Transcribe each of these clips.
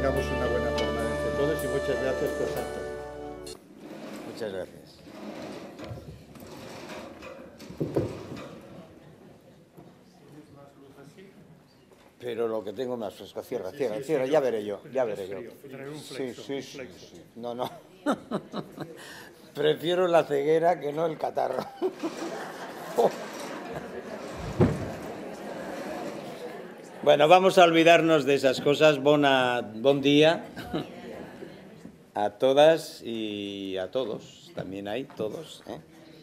tengamos una buena jornada entre todos y muchas gracias por tanto. Muchas gracias. Pero lo que tengo más fresco, cierra, ya veré yo, Sí. No. Prefiero la ceguera que no el catarro. Bueno, vamos a olvidarnos de esas cosas. Bon día a todas y a todos. También hay todos, ¿eh?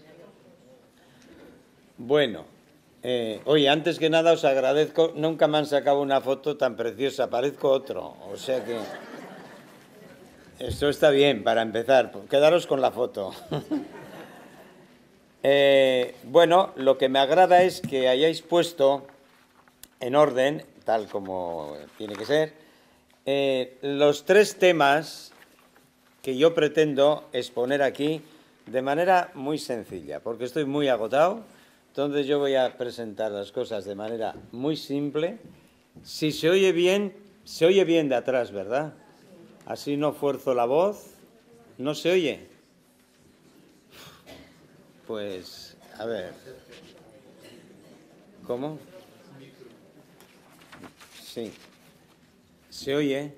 Bueno, oye, antes que nada os agradezco. Nunca me han sacado una foto tan preciosa. Parezco otro. O sea que esto está bien para empezar. Quedaros con la foto. Bueno, lo que me agrada es que hayáis puesto en orden, tal como tiene que ser, los tres temas que yo pretendo exponer aquí de manera muy sencilla, porque estoy muy agotado. Entonces yo voy a presentar las cosas de manera muy simple. Si se oye bien de atrás, ¿verdad? Así no fuerzo la voz. ¿No se oye? Pues, a ver. ¿Cómo? Sí. ¿Se oye?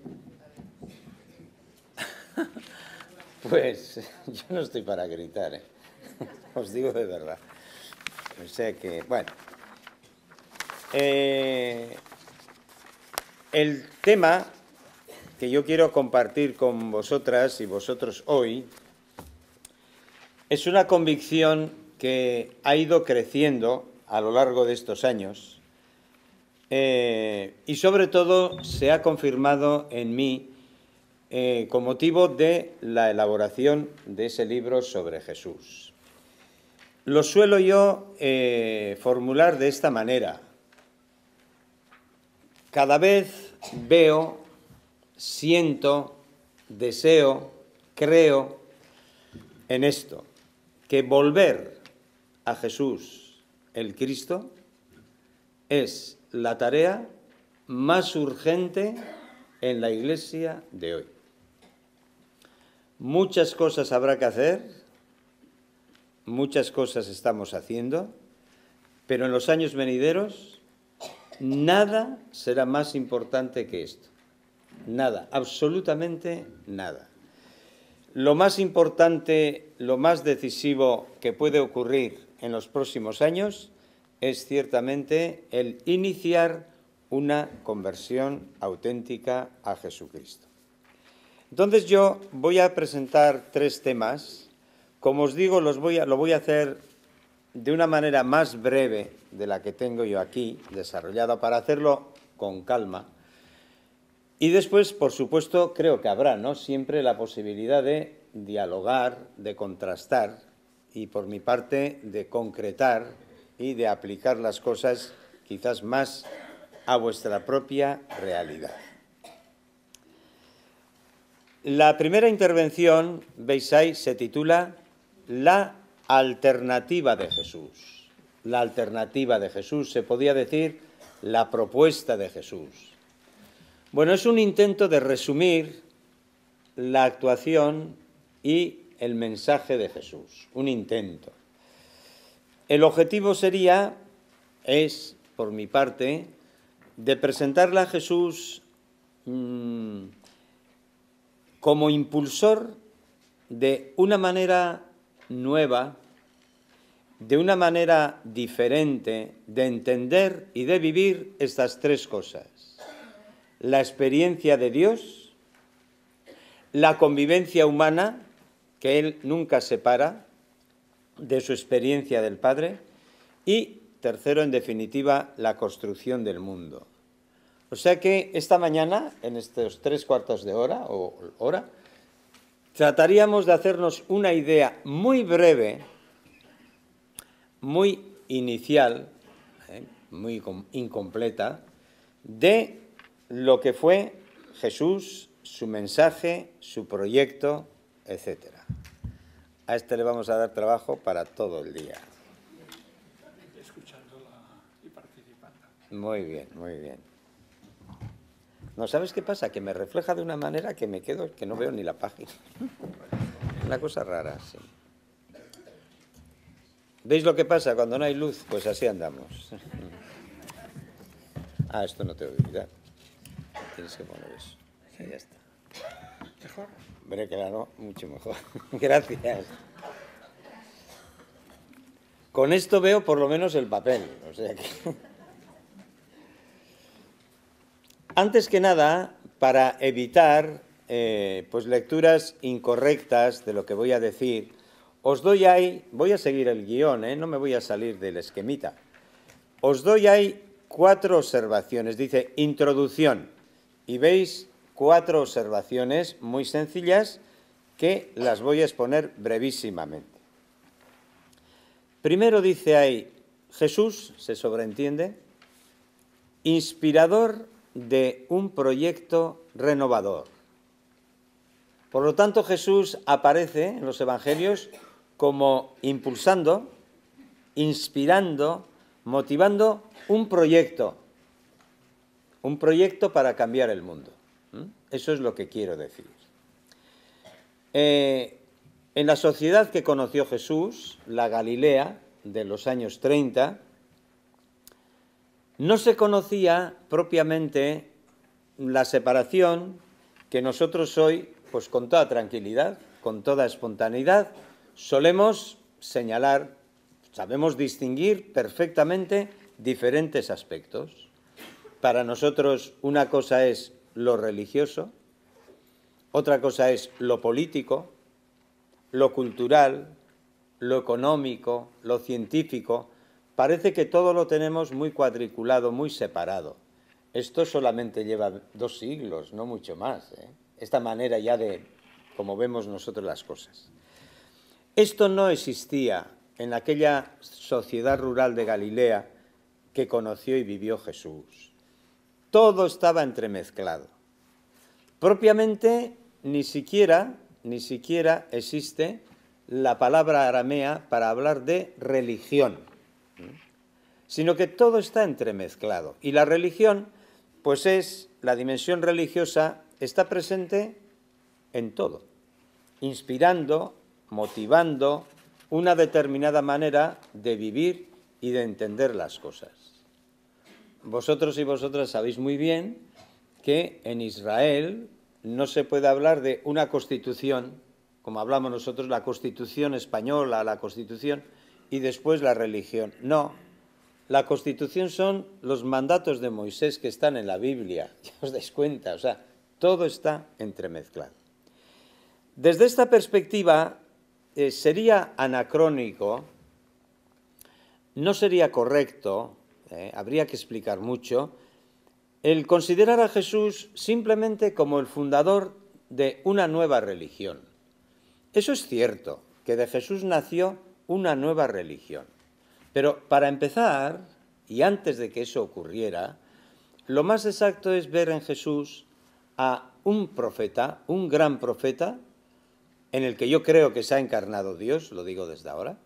Pues yo no estoy para gritar, ¿eh? Os digo de verdad. O sea que, bueno. El tema que yo quiero compartir con vosotras y vosotros hoy es una convicción que ha ido creciendo a lo largo de estos años y sobre todo se ha confirmado en mí con motivo de la elaboración de ese libro sobre Jesús. Lo suelo yo formular de esta manera. Cada vez veo, siento, deseo, creo en esto, que volver a Jesús, el Cristo, es la tarea más urgente en la Iglesia de hoy. Muchas cosas habrá que hacer, muchas cosas estamos haciendo, pero en los años venideros nada será más importante que esto. Nada, absolutamente nada. Lo más importante, lo más decisivo que puede ocurrir en los próximos años es ciertamente el iniciar una conversión auténtica a Jesucristo. Entonces yo voy a presentar tres temas. Como os digo, lo voy a hacer de una manera más breve de la que tengo yo aquí desarrollada, para hacerlo con calma. Y después, por supuesto, creo que habrá, ¿no?, siempre la posibilidad de dialogar, de contrastar y, por mi parte, de concretar y de aplicar las cosas quizás más a vuestra propia realidad. La primera intervención, veis ahí, se titula La alternativa de Jesús. La alternativa de Jesús, se podía decir la propuesta de Jesús. Bueno, es un intento de resumir la actuación y el mensaje de Jesús, un intento. El objetivo es, por mi parte, de presentarle a Jesús como impulsor de una manera nueva, de una manera diferente de entender y de vivir estas tres cosas: la experiencia de Dios, la convivencia humana, que Él nunca separa de su experiencia del Padre, y, tercero, en definitiva, la construcción del mundo. O sea que esta mañana, en estos 3/4 de hora o hora, trataríamos de hacernos una idea muy breve, muy inicial, muy incompleta, de lo que fue Jesús, su mensaje, su proyecto, etc. A este le vamos a dar trabajo para todo el día. Escuchándola y participando. Muy bien, muy bien. No, ¿sabes qué pasa? Que me refleja de una manera que me quedo, que no veo ni la página. Una cosa rara, sí. ¿Veis lo que pasa cuando no hay luz? Pues así andamos. Ah, esto no te voy a olvidar. Tienes que poner eso. Sí, ya está. ¿Mejor? Hombre, claro, mucho mejor. Gracias. Con esto veo por lo menos el papel. O sea que... Antes que nada, para evitar pues lecturas incorrectas de lo que voy a decir, os doy ahí, voy a seguir el guión, no me voy a salir del esquemita. Os doy ahí 4 observaciones. Dice introducción. Y veis 4 observaciones muy sencillas que las voy a exponer brevísimamente. Primero dice ahí, Jesús, se sobreentiende, inspirador de un proyecto renovador. Por lo tanto, Jesús aparece en los Evangelios como impulsando, inspirando, motivando un proyecto para cambiar el mundo. Eso es lo que quiero decir. En la sociedad que conoció Jesús, la Galilea de los años 30, no se conocía propiamente la separación que nosotros hoy, pues con toda tranquilidad, con toda espontaneidad, solemos señalar, sabemos distinguir perfectamente diferentes aspectos. Para nosotros una cosa es lo religioso, otra cosa es lo político, lo cultural, lo económico, lo científico. Parece que todo lo tenemos muy cuadriculado, muy separado. Esto solamente lleva 2 siglos, no mucho más, esta manera ya de cómo vemos nosotros las cosas. Esto no existía en aquella sociedad rural de Galilea que conoció y vivió Jesús. Todo estaba entremezclado. Propiamente ni siquiera existe la palabra aramea para hablar de religión, sino que todo está entremezclado. Y la religión, pues es, la dimensión religiosa está presente en todo, inspirando, motivando una determinada manera de vivir y de entender las cosas. Vosotros y vosotras sabéis muy bien que en Israel no se puede hablar de una constitución, como hablamos nosotros, la Constitución española, la Constitución, y después la religión. No, la Constitución son los mandatos de Moisés que están en la Biblia, ya os dais cuenta, o sea, todo está entremezclado. Desde esta perspectiva, sería anacrónico, no sería correcto, habría que explicar mucho, el considerar a Jesús simplemente como el fundador de una nueva religión. Eso es cierto, que de Jesús nació una nueva religión. Pero para empezar, y antes de que eso ocurriera, lo más exacto es ver en Jesús a un profeta, un gran profeta, en el que yo creo que se ha encarnado Dios, lo digo desde ahora,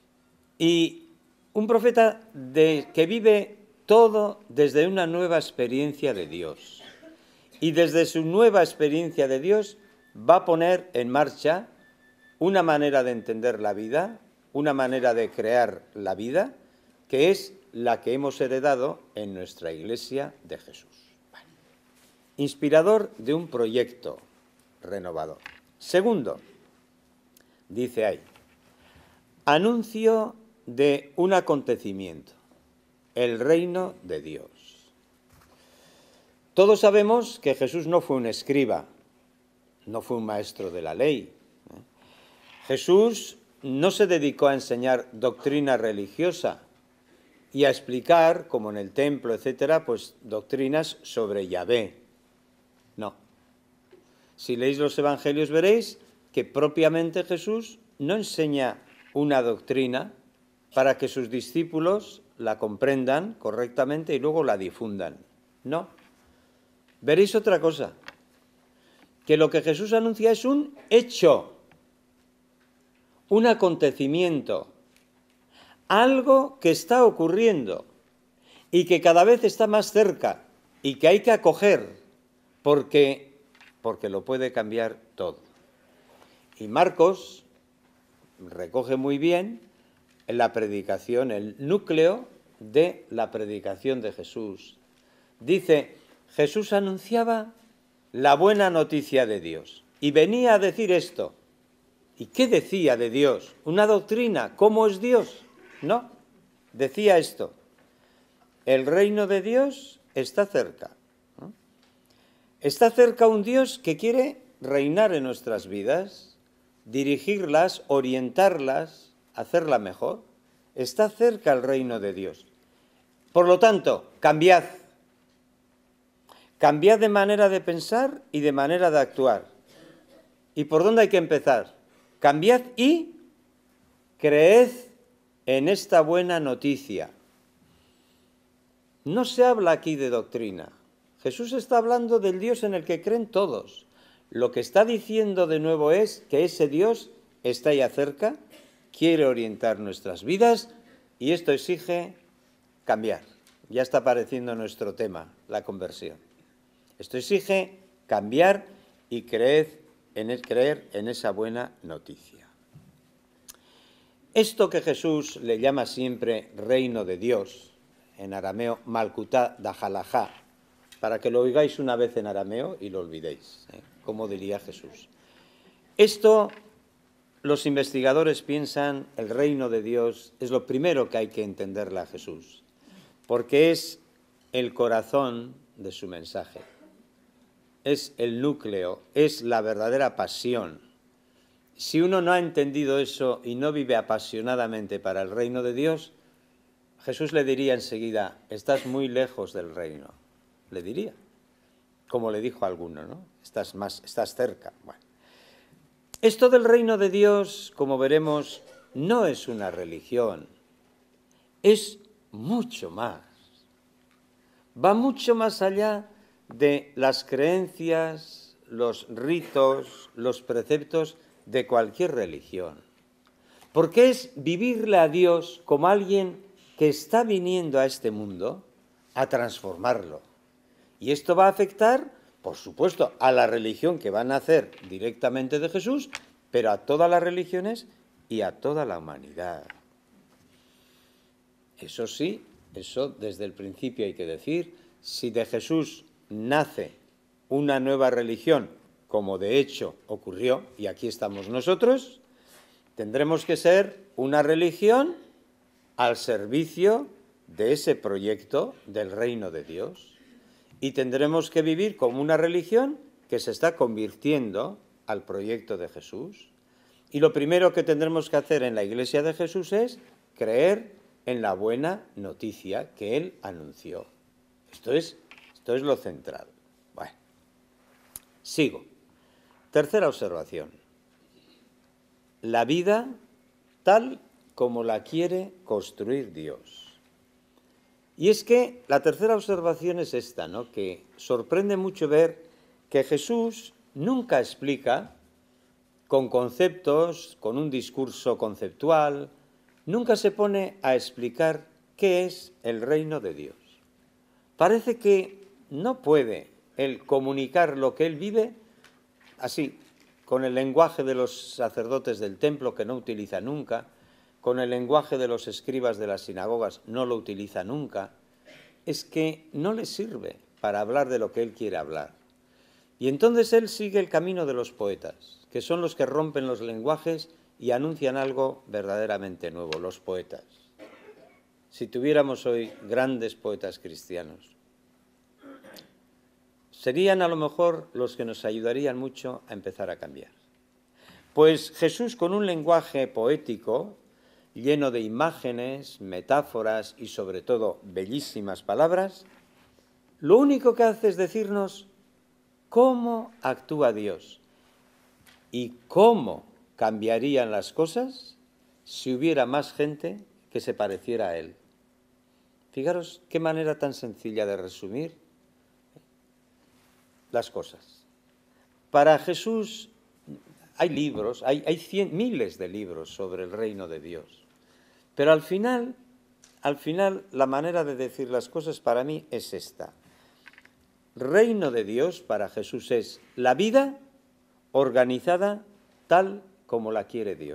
y un profeta que vive todo desde una nueva experiencia de Dios. Y desde su nueva experiencia de Dios va a poner en marcha una manera de entender la vida, una manera de crear la vida, que es la que hemos heredado en nuestra Iglesia de Jesús. Vale. Inspirador de un proyecto renovador. Segundo, dice ahí, anuncio de un acontecimiento, el reino de Dios. Todos sabemos que Jesús no fue un escriba, no fue un maestro de la ley. Jesús no se dedicó a enseñar doctrina religiosa y a explicar, como en el templo, etcétera, pues doctrinas sobre Yahvé. No. Si leéis los evangelios veréis que propiamente Jesús no enseña una doctrina para que sus discípulos la comprendan correctamente y luego la difundan. No. Veréis otra cosa, que lo que Jesús anuncia es un hecho, un acontecimiento, algo que está ocurriendo y que cada vez está más cerca y que hay que acoger porque lo puede cambiar todo. Y Marcos recoge muy bien en la predicación, el núcleo de la predicación de Jesús. Dice, Jesús anunciaba la buena noticia de Dios y venía a decir esto. ¿Y qué decía de Dios? ¿Una doctrina? ¿Cómo es Dios? No, decía esto. El reino de Dios está cerca. ¿No? Está cerca un Dios que quiere reinar en nuestras vidas, dirigirlas, orientarlas, hacerla mejor. Está cerca el reino de Dios. Por lo tanto, cambiad. Cambiad de manera de pensar y de manera de actuar. ¿Y por dónde hay que empezar? Cambiad y creed en esta buena noticia. No se habla aquí de doctrina. Jesús está hablando del Dios en el que creen todos. Lo que está diciendo de nuevo es que ese Dios está ya cerca, quiere orientar nuestras vidas y esto exige cambiar. Ya está apareciendo nuestro tema, la conversión. Esto exige cambiar y creer en esa buena noticia. Esto que Jesús le llama siempre reino de Dios, en arameo Malkutá Dahalajá, para que lo oigáis una vez en arameo y lo olvidéis, como diría Jesús. Esto, los investigadores piensan, el reino de Dios es lo primero que hay que entenderle a Jesús, porque es el corazón de su mensaje. Es el núcleo, es la verdadera pasión. Si uno no ha entendido eso y no vive apasionadamente para el reino de Dios, Jesús le diría enseguida, estás muy lejos del reino. Le diría, como le dijo a alguno, ¿no? Estás cerca. Bueno. Esto del reino de Dios, como veremos, no es una religión, es mucho más. Va mucho más allá de las creencias, los ritos, los preceptos de cualquier religión. Porque es vivirle a Dios como alguien que está viniendo a este mundo a transformarlo. Y esto va a afectar, por supuesto, a la religión que va a nacer directamente de Jesús, pero a todas las religiones y a toda la humanidad. Eso sí, eso desde el principio hay que decir, si de Jesús nace una nueva religión, como de hecho ocurrió, y aquí estamos nosotros, tendremos que ser una religión al servicio de ese proyecto del reino de Dios. Y tendremos que vivir como una religión que se está convirtiendo al proyecto de Jesús. Y lo primero que tendremos que hacer en la Iglesia de Jesús es creer en la buena noticia que Él anunció. Esto es lo central. Bueno, sigo. Tercera observación. La vida tal como la quiere construir Dios. Y es que la tercera observación es esta, ¿no? Que sorprende mucho ver que Jesús nunca explica con conceptos, con un discurso conceptual, nunca se pone a explicar qué es el reino de Dios. Parece que no puede él comunicar lo que él vive así, con el lenguaje de los sacerdotes del templo que no utiliza nunca, con el lenguaje de los escribas de las sinagogas no lo utiliza nunca. Es que no le sirve para hablar de lo que él quiere hablar. Y entonces él sigue el camino de los poetas, que son los que rompen los lenguajes y anuncian algo verdaderamente nuevo, los poetas. Si tuviéramos hoy grandes poetas cristianos, serían a lo mejor los que nos ayudarían mucho a empezar a cambiar. Pues Jesús, con un lenguaje poético, lleno de imágenes, metáforas y sobre todo bellísimas palabras, lo único que hace es decirnos cómo actúa Dios y cómo cambiarían las cosas si hubiera más gente que se pareciera a Él. Fijaros qué manera tan sencilla de resumir las cosas. Para Jesús hay libros, hay miles de libros sobre el reino de Dios. Pero al final, la manera de decir las cosas para mí es esta. reino de Dios para Jesús es la vida organizada tal como la quiere Dios.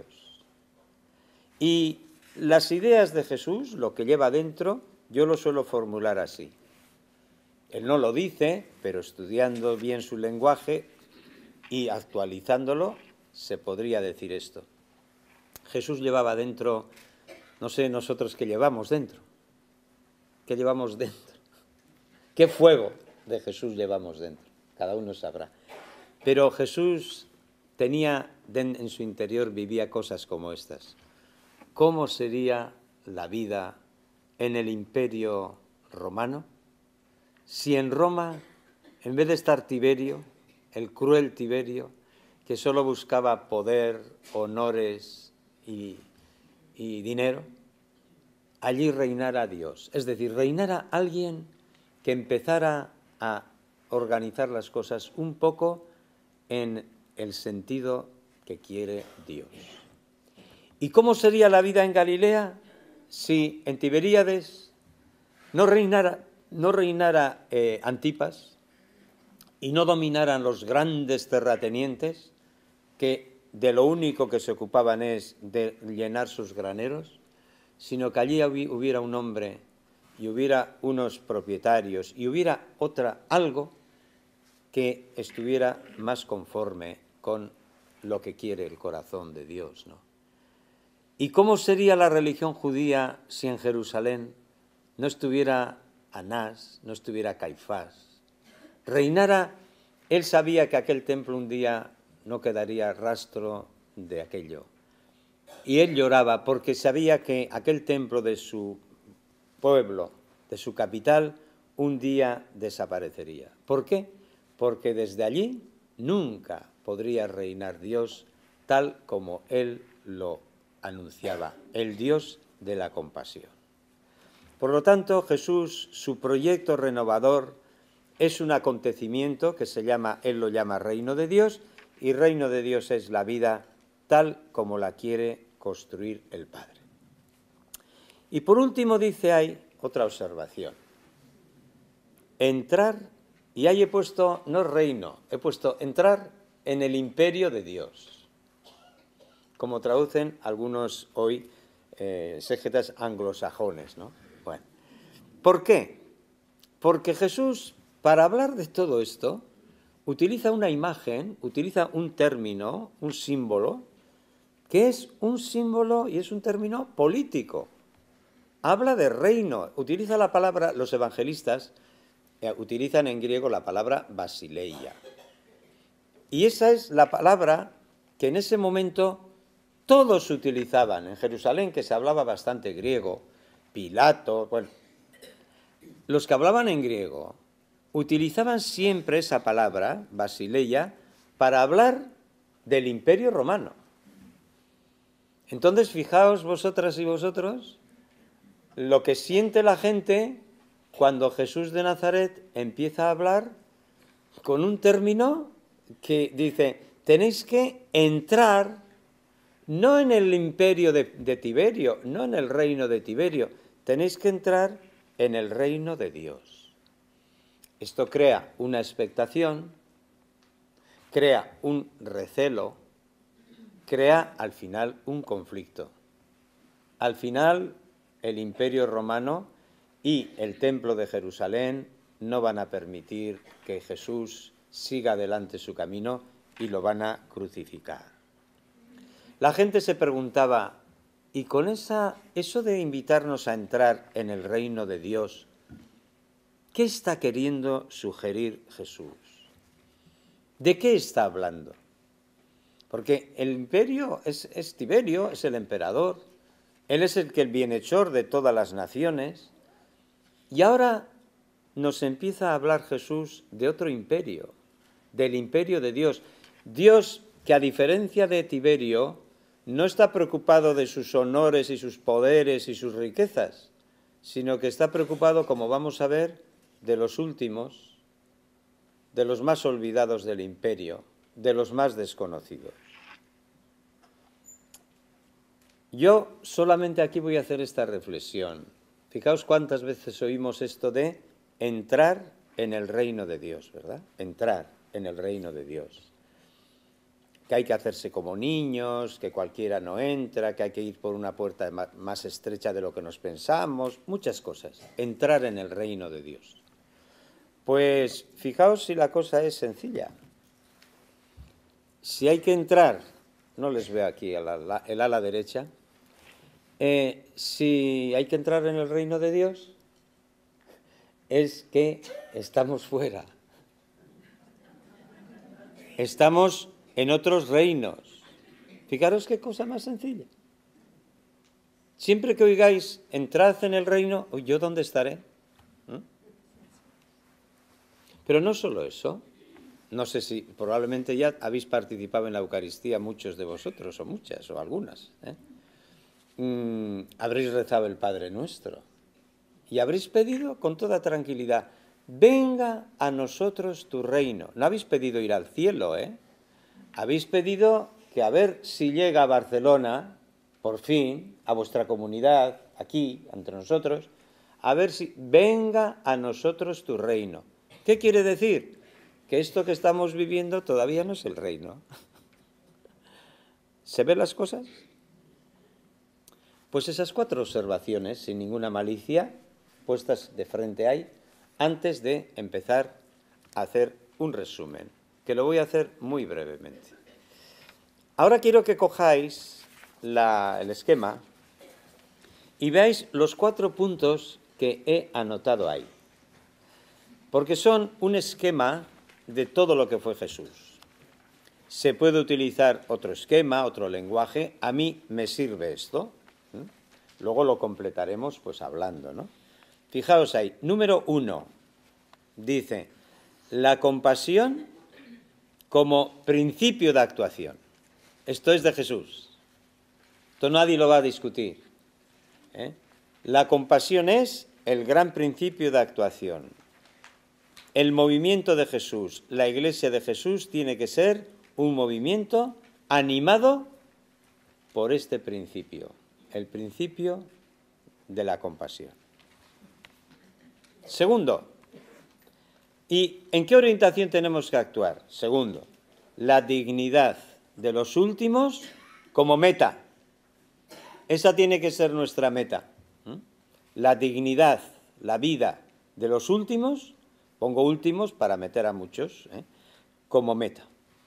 Y las ideas de Jesús, lo que lleva dentro, yo lo suelo formular así. Él no lo dice, pero estudiando bien su lenguaje y actualizándolo, se podría decir esto. Jesús llevaba dentro, no sé nosotros qué llevamos dentro. ¿Qué llevamos dentro? ¿Qué fuego de Jesús llevamos dentro? Cada uno sabrá. Pero Jesús tenía en su interior, vivía cosas como estas. ¿Cómo sería la vida en el Imperio Romano si en Roma, en vez de estar Tiberio, el cruel Tiberio, que solo buscaba poder, honores y dinero, allí reinara Dios? Es decir, reinara alguien que empezara a organizar las cosas un poco en el sentido que quiere Dios. ¿Y cómo sería la vida en Galilea si en Tiberíades no reinara Antipas y no dominaran los grandes terratenientes que de lo único que se ocupaban es de llenar sus graneros, sino que allí hubiera un hombre y hubiera unos propietarios y hubiera algo que estuviera más conforme con lo que quiere el corazón de Dios, ¿no? ¿Y cómo sería la religión judía si en Jerusalén no estuviera Anás, no estuviera Caifás? Reinara, él sabía que aquel templo un día no quedaría rastro de aquello. Y él lloraba porque sabía que aquel templo de su pueblo, de su capital, un día desaparecería. ¿Por qué? Porque desde allí nunca podría reinar Dios tal como él lo anunciaba, el Dios de la compasión. Por lo tanto, Jesús, su proyecto renovador es un acontecimiento que él lo llama reino de Dios, y reino de Dios es la vida tal como la quiere construir el Padre. Y por último dice, hay otra observación. Entrar, y ahí he puesto, no reino, he puesto entrar en el imperio de Dios, como traducen algunos hoy exégetas anglosajones, ¿no? Bueno, ¿por qué? Porque Jesús, para hablar de todo esto, utiliza una imagen, utiliza un término, un símbolo, que es un símbolo y es un término político. Habla de reino, utiliza la palabra, los evangelistas utilizan en griego la palabra basileia. Y esa es la palabra que en ese momento todos utilizaban. En Jerusalén, que se hablaba bastante griego, Pilato, bueno, los que hablaban en griego utilizaban siempre esa palabra, basileia, para hablar del Imperio Romano. Entonces, fijaos vosotras y vosotros lo que siente la gente cuando Jesús de Nazaret empieza a hablar con un término que dice, tenéis que entrar no en el imperio de Tiberio, no en el reino de Tiberio, tenéis que entrar en el reino de Dios. Esto crea una expectación, crea un recelo, crea al final un conflicto. Al final, el Imperio Romano y el Templo de Jerusalén no van a permitir que Jesús siga adelante su camino y lo van a crucificar. La gente se preguntaba, ¿y con eso de invitarnos a entrar en el reino de Dios, qué está queriendo sugerir Jesús? ¿De qué está hablando? Porque el imperio es Tiberio, es el emperador, él es el bienhechor de todas las naciones, y ahora nos empieza a hablar Jesús de otro imperio, del imperio de Dios. Dios, que a diferencia de Tiberio, no está preocupado de sus honores y sus poderes y sus riquezas, sino que está preocupado, como vamos a ver, de los últimos, de los más olvidados del imperio, de los más desconocidos. Yo solamente aquí voy a hacer esta reflexión. Fijaos cuántas veces oímos esto de entrar en el reino de Dios, ¿verdad? Entrar en el reino de Dios. Que hay que hacerse como niños, que cualquiera no entra, que hay que ir por una puerta más estrecha de lo que nos pensamos, muchas cosas. Entrar en el reino de Dios. Pues fijaos si la cosa es sencilla. Si hay que entrar, no les veo aquí el ala derecha, si hay que entrar en el reino de Dios, es que estamos fuera. Estamos en otros reinos. Fijaros qué cosa más sencilla. Siempre que oigáis, entrad en el reino, ¿yo dónde estaré? Pero no solo eso. No sé si probablemente ya habéis participado en la Eucaristía muchos de vosotros, o muchas, o algunas. Habréis rezado el Padre Nuestro. Y habréis pedido con toda tranquilidad, venga a nosotros tu reino. No habéis pedido ir al cielo, Habéis pedido que a ver si llega a Barcelona, por fin, a vuestra comunidad, aquí, entre nosotros, a ver si venga a nosotros tu reino. ¿Qué quiere decir? Que esto que estamos viviendo todavía no es el reino. ¿Se ven las cosas? Pues esas 4 observaciones, sin ninguna malicia, puestas de frente ahí, antes de empezar a hacer un resumen, que lo voy a hacer muy brevemente. Ahora quiero que cojáis el esquema y veáis los 4 puntos que he anotado ahí, porque son un esquema de todo lo que fue Jesús. Se puede utilizar otro esquema, otro lenguaje. A mí me sirve esto. Luego lo completaremos pues hablando, ¿no? Fijaos ahí. Número 1. Dice, la compasión como principio de actuación. Esto es de Jesús. Esto nadie lo va a discutir. La compasión es el gran principio de actuación. El movimiento de Jesús, la Iglesia de Jesús, tiene que ser un movimiento animado por este principio, el principio de la compasión. Segundo, ¿y en qué orientación tenemos que actuar? Segundo, la dignidad de los últimos como meta. Esa tiene que ser nuestra meta. La dignidad, la vida de los últimos, pongo últimos para meter a muchos, como meta.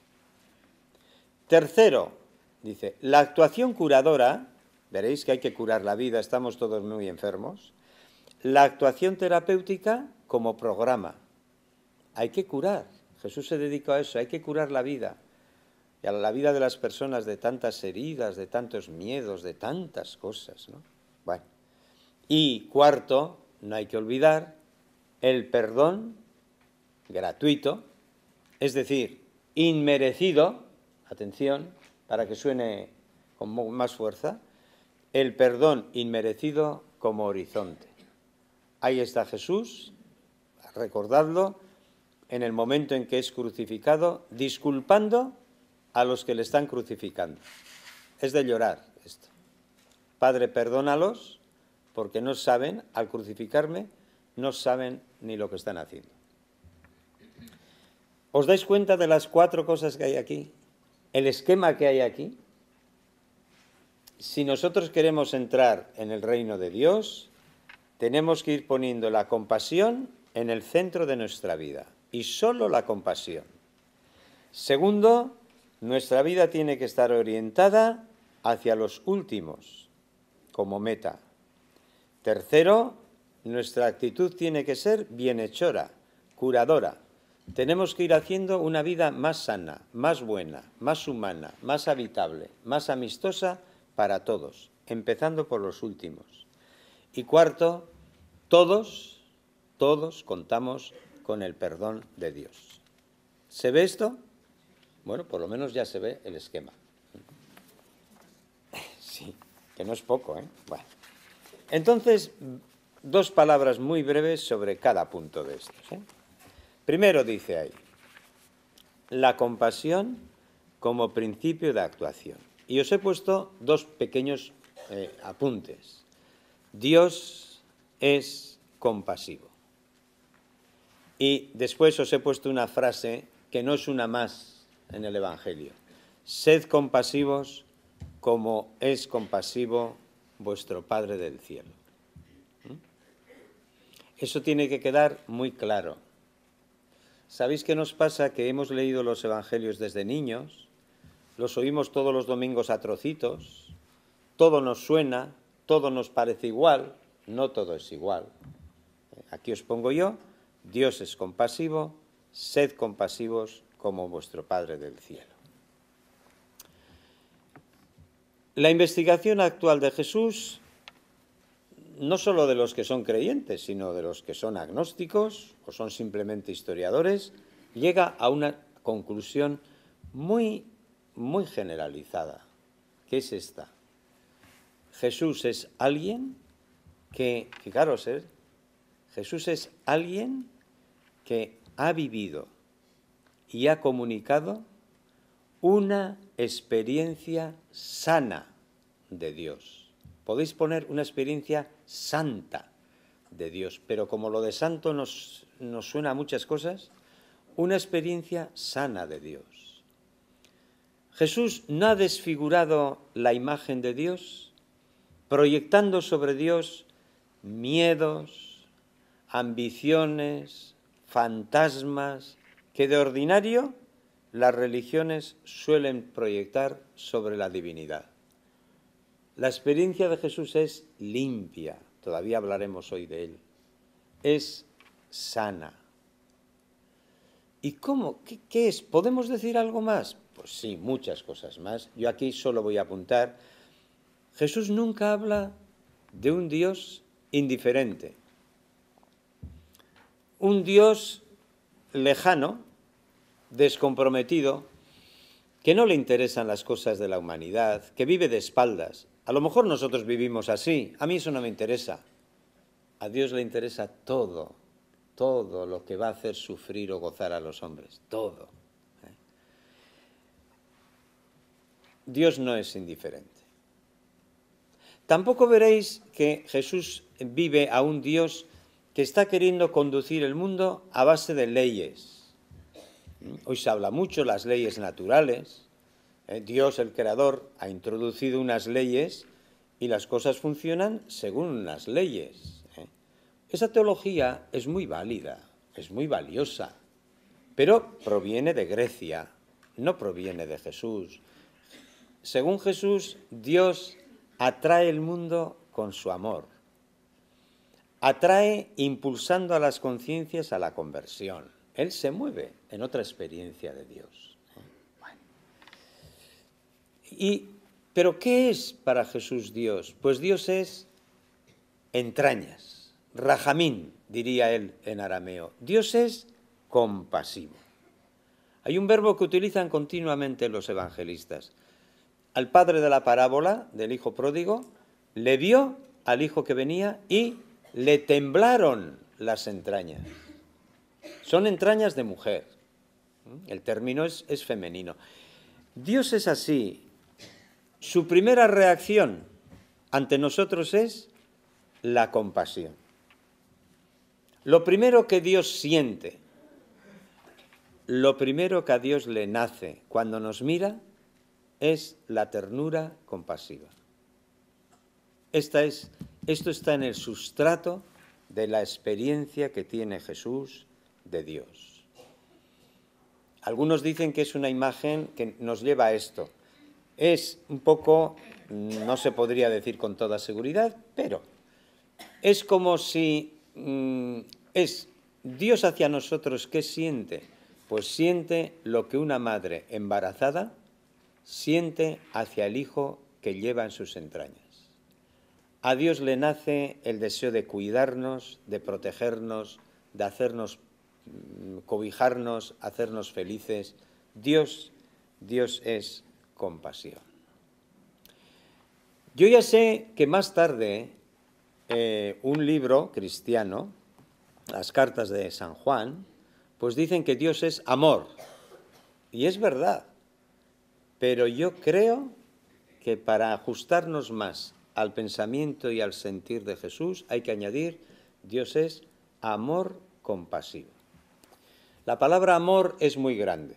Tercero, dice, la actuación curadora, veréis que hay que curar la vida, estamos todos muy enfermos. La actuación terapéutica como programa. Hay que curar. Jesús se dedicó a eso, hay que curar la vida. Y a la vida de las personas de tantas heridas, de tantos miedos, de tantas cosas, ¿no? Bueno. Y cuarto, no hay que olvidar, el perdón gratuito, es decir, inmerecido, atención, para que suene con más fuerza, el perdón inmerecido como horizonte. Ahí está Jesús, recordadlo, en el momento en que es crucificado, disculpando a los que le están crucificando. Es de llorar esto. Padre, perdónalos, porque no saben, al crucificarme, no saben ni lo que están haciendo. ¿Os dais cuenta de las 4 cosas que hay aquí? El esquema que hay aquí. Si nosotros queremos entrar en el reino de Dios, tenemos que ir poniendo la compasión en el centro de nuestra vida, y solo la compasión. Segundo, nuestra vida tiene que estar orientada hacia los últimos, como meta. Tercero, nuestra actitud tiene que ser bienhechora, curadora. Tenemos que ir haciendo una vida más sana, más buena, más humana, más habitable, más amistosa para todos, empezando por los últimos. Y cuarto, todos contamos con el perdón de Dios. ¿Se ve esto? Bueno, por lo menos ya se ve el esquema. Sí, que no es poco, ¿eh? Bueno. Entonces, 2 palabras muy breves sobre cada punto de estos, ¿eh? Primero dice ahí, la compasión como principio de actuación. Y os he puesto 2 pequeños apuntes. Dios es compasivo. Y después os he puesto una frase que no es una más en el Evangelio. Sed compasivos como es compasivo vuestro Padre del cielo. Eso tiene que quedar muy claro. ¿Sabéis qué nos pasa? Que hemos leído los Evangelios desde niños, los oímos todos los domingos a trocitos, todo nos suena, todo nos parece igual, no todo es igual. Aquí os pongo yo, Dios es compasivo, sed compasivos como vuestro Padre del cielo. La investigación actual de Jesús, no solo de los que son creyentes, sino de los que son agnósticos o son simplemente historiadores, llega a una conclusión muy generalizada, que es esta. Jesús es alguien que fijaros, Jesús es alguien que ha vivido y ha comunicado una experiencia sana de Dios. Podéis poner una experiencia santa de Dios, pero como lo de santo nos suena a muchas cosas, una experiencia sana de Dios. Jesús no ha desfigurado la imagen de Dios, proyectando sobre Dios miedos, ambiciones, fantasmas, que de ordinario las religiones suelen proyectar sobre la divinidad. La experiencia de Jesús es limpia, todavía hablaremos hoy de él, es sana. ¿Y cómo? ¿Qué es? ¿Podemos decir algo más? Pues sí, muchas cosas más. Yo aquí solo voy a apuntar. Jesús nunca habla de un Dios indiferente, un Dios lejano, descomprometido, que no le interesan las cosas de la humanidad, que vive de espaldas. A lo mejor nosotros vivimos así, a mí eso no me interesa. A Dios le interesa todo, todo lo que va a hacer sufrir o gozar a los hombres, todo. Dios no es indiferente. Tampoco veréis que Jesús vive a un Dios que está queriendo conducir el mundo a base de leyes. Hoy se habla mucho de las leyes naturales. Dios, el Creador, ha introducido unas leyes y las cosas funcionan según unas leyes. Esa teología es muy válida, es muy valiosa, pero proviene de Grecia, no proviene de Jesús. Según Jesús, Dios atrae el mundo con su amor. Atrae impulsando a las conciencias a la conversión. Él se mueve en otra experiencia de Dios. ¿Pero qué es para Jesús Dios? Pues Dios es entrañas, rajamín, diría él en arameo. Dios es compasivo. Hay un verbo que utilizan continuamente los evangelistas. Al padre de la parábola del hijo pródigo le vio al hijo que venía y le temblaron las entrañas. Son entrañas de mujer. El término es femenino. Dios es así. Su primera reacción ante nosotros es la compasión. Lo primero que Dios siente, lo primero que a Dios le nace cuando nos mira es la ternura compasiva. Esto está en el sustrato de la experiencia que tiene Jesús de Dios. Algunos dicen que es una imagen que nos lleva a esto. Es un poco, no se podría decir con toda seguridad, pero es como si es Dios hacia nosotros. ¿Qué siente? Pues siente lo que una madre embarazada siente hacia el hijo que lleva en sus entrañas. A Dios le nace el deseo de cuidarnos, de protegernos, de hacernos cobijarnos, hacernos felices. Dios es compasión. Yo ya sé que más tarde un libro cristiano, las cartas de San Juan, pues dicen que Dios es amor. Y es verdad. Pero yo creo que para ajustarnos más al pensamiento y al sentir de Jesús hay que añadir Dios es amor compasivo. La palabra amor es muy grande.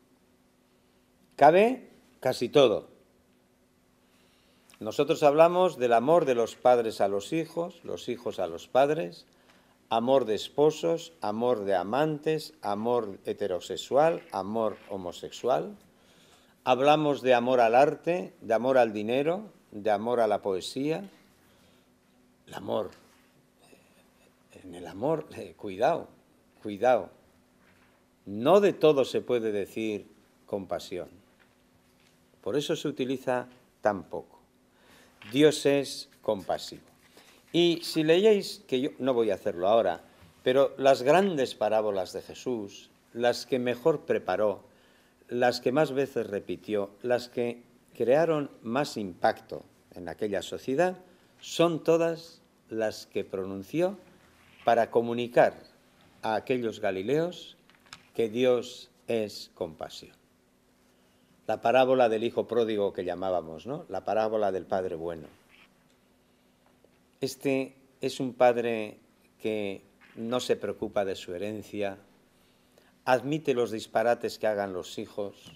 Cabe casi todo. Nosotros hablamos del amor de los padres a los hijos a los padres, amor de esposos, amor de amantes, amor heterosexual, amor homosexual. Hablamos de amor al arte, de amor al dinero, de amor a la poesía. El amor. En el amor, cuidado, cuidado. No de todo se puede decir compasión. Por eso se utiliza tan poco. Dios es compasivo. Y si leéis, que yo no voy a hacerlo ahora, pero las grandes parábolas de Jesús, las que mejor preparó, las que más veces repitió, las que crearon más impacto en aquella sociedad, son todas las que pronunció para comunicar a aquellos galileos que Dios es compasión. La parábola del hijo pródigo que llamábamos, ¿no? La parábola del padre bueno. Este es un padre que no se preocupa de su herencia, admite los disparates que hagan los hijos,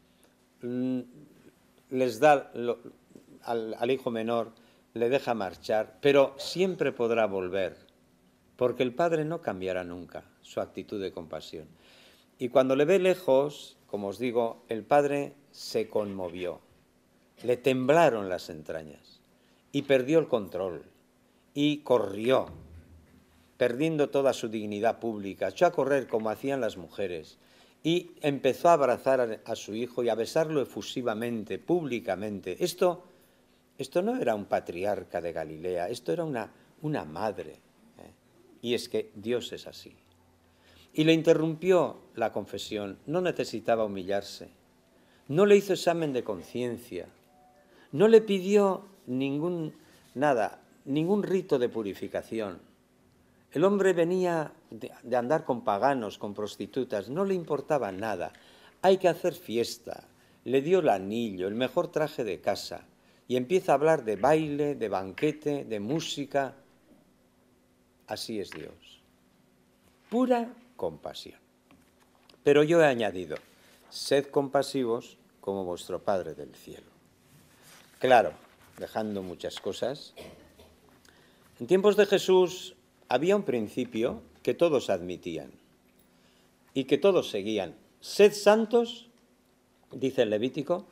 les da al hijo menor, le deja marchar, pero siempre podrá volver, porque el padre no cambiará nunca su actitud de compasión. Y cuando le ve lejos, como os digo, el padre se conmovió, le temblaron las entrañas y perdió el control y corrió, perdiendo toda su dignidad pública, echó a correr como hacían las mujeres y empezó a abrazar a su hijo y a besarlo efusivamente, públicamente. Esto no era un patriarca de Galilea, esto era una madre. Y es que Dios es así. Y le interrumpió la confesión, no necesitaba humillarse, no le hizo examen de conciencia, no le pidió ningún rito de purificación. El hombre venía de andar con paganos, con prostitutas, no le importaba nada. Hay que hacer fiesta. Le dio el anillo, el mejor traje de casa, y empieza a hablar de baile, de banquete, de música. Así es Dios. Pura compasión. Pero yo he añadido, sed compasivos como vuestro Padre del cielo. Claro, dejando muchas cosas. En tiempos de Jesús había un principio que todos admitían y que todos seguían. Sed santos, dice el Levítico,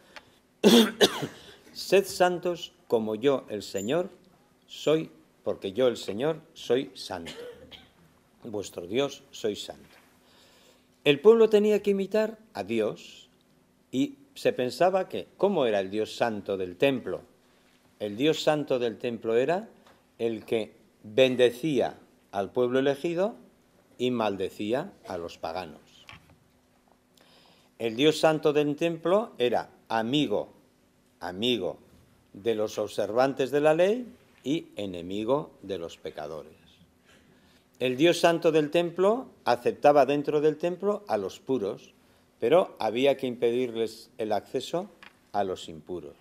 sed santos como yo, el Señor, soy, porque yo, el Señor, soy santo. Vuestro Dios, soy santo. El pueblo tenía que imitar a Dios y se pensaba que, ¿cómo era el Dios santo del templo? El Dios santo del templo era el que bendecía al pueblo elegido y maldecía a los paganos. El Dios santo del templo era amigo de los observantes de la ley y enemigo de los pecadores. El Dios santo del templo aceptaba dentro del templo a los puros, pero había que impedirles el acceso a los impuros.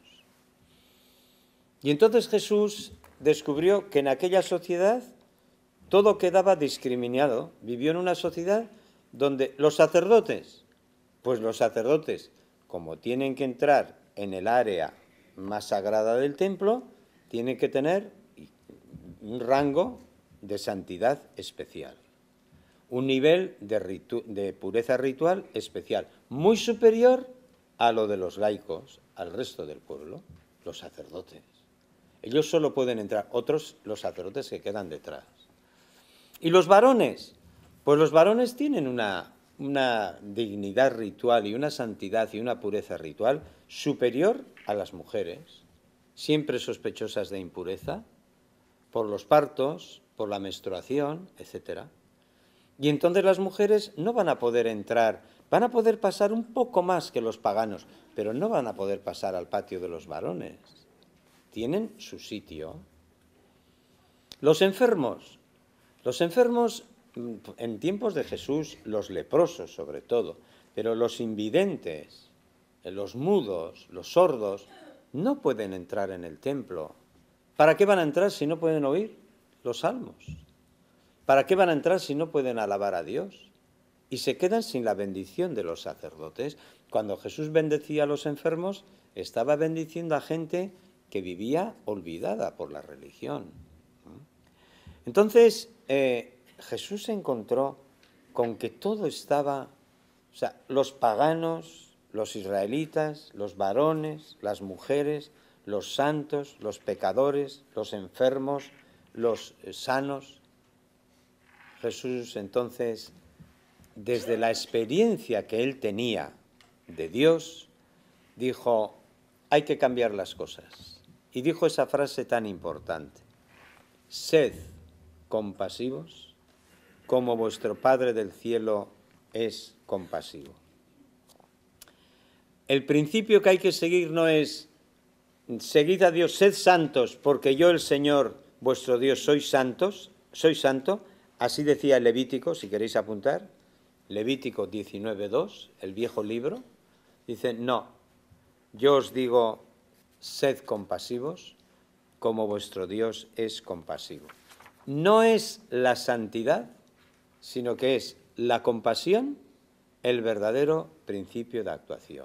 Y entonces Jesús descubrió que en aquella sociedad todo quedaba discriminado. Vivió en una sociedad donde los sacerdotes, como tienen que entrar en el área más sagrada del templo, tienen que tener un rango de santidad especial, un nivel de pureza ritual especial, muy superior a lo de los laicos, al resto del pueblo, los sacerdotes. Ellos solo pueden entrar, otros los sacerdotes que quedan detrás. ¿Y los varones? Pues los varones tienen una dignidad ritual y una santidad y una pureza ritual superior a las mujeres, siempre sospechosas de impureza, por los partos, por la menstruación, etc. Y entonces las mujeres no van a poder entrar, van a poder pasar un poco más que los paganos, pero no van a poder pasar al patio de los varones. Tienen su sitio. Los enfermos en tiempos de Jesús, los leprosos sobre todo, pero los invidentes, los mudos, los sordos, no pueden entrar en el templo. ¿Para qué van a entrar si no pueden oír los salmos? ¿Para qué van a entrar si no pueden alabar a Dios? y se quedan sin la bendición de los sacerdotes. Cuando Jesús bendecía a los enfermos, estaba bendiciendo a gente que vivía olvidada por la religión. Entonces, Jesús se encontró con que todo estaba, o sea, los paganos, los israelitas, los varones, las mujeres, los santos, los pecadores, los enfermos, los sanos. Jesús entonces, desde la experiencia que él tenía de Dios, dijo, hay que cambiar las cosas. Y dijo esa frase tan importante, sed compasivos como vuestro Padre del cielo es compasivo. El principio que hay que seguir no es, seguid a Dios, sed santos, porque yo el Señor, vuestro Dios, soy santo, así decía el Levítico, si queréis apuntar, Levítico 19:2, el viejo libro, dice, no, yo os digo, sed compasivos, como vuestro Dios es compasivo. No es la santidad, sino que es la compasión el verdadero principio de actuación.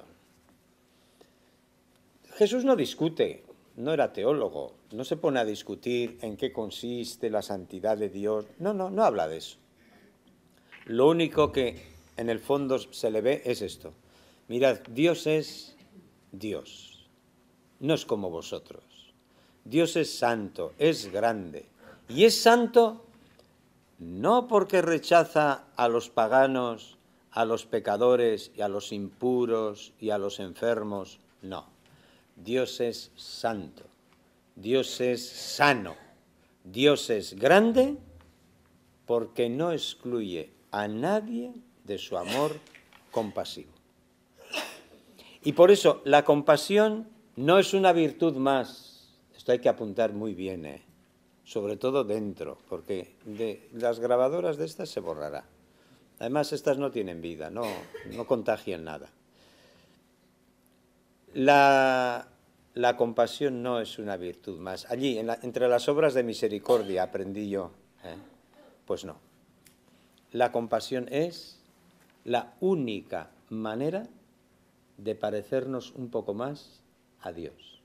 Jesús no discute, no era teólogo, no se pone a discutir en qué consiste la santidad de Dios, no habla de eso. Lo único que en el fondo se le ve es esto. Mirad, Dios es Dios, no es como vosotros. Dios es santo, es grande. Y es santo no porque rechaza a los paganos, a los pecadores y a los impuros y a los enfermos, no. Dios es santo, Dios es sano, Dios es grande porque no excluye a nadie de su amor compasivo. Y por eso la compasión no es una virtud más, esto hay que apuntar muy bien, sobre todo dentro, porque de las grabadoras de estas se borrará. Además, estas no tienen vida, no contagian nada. La compasión no es una virtud más. Allí, entre las obras de misericordia, aprendí yo, pues no. La compasión es la única manera de parecernos un poco más a Dios.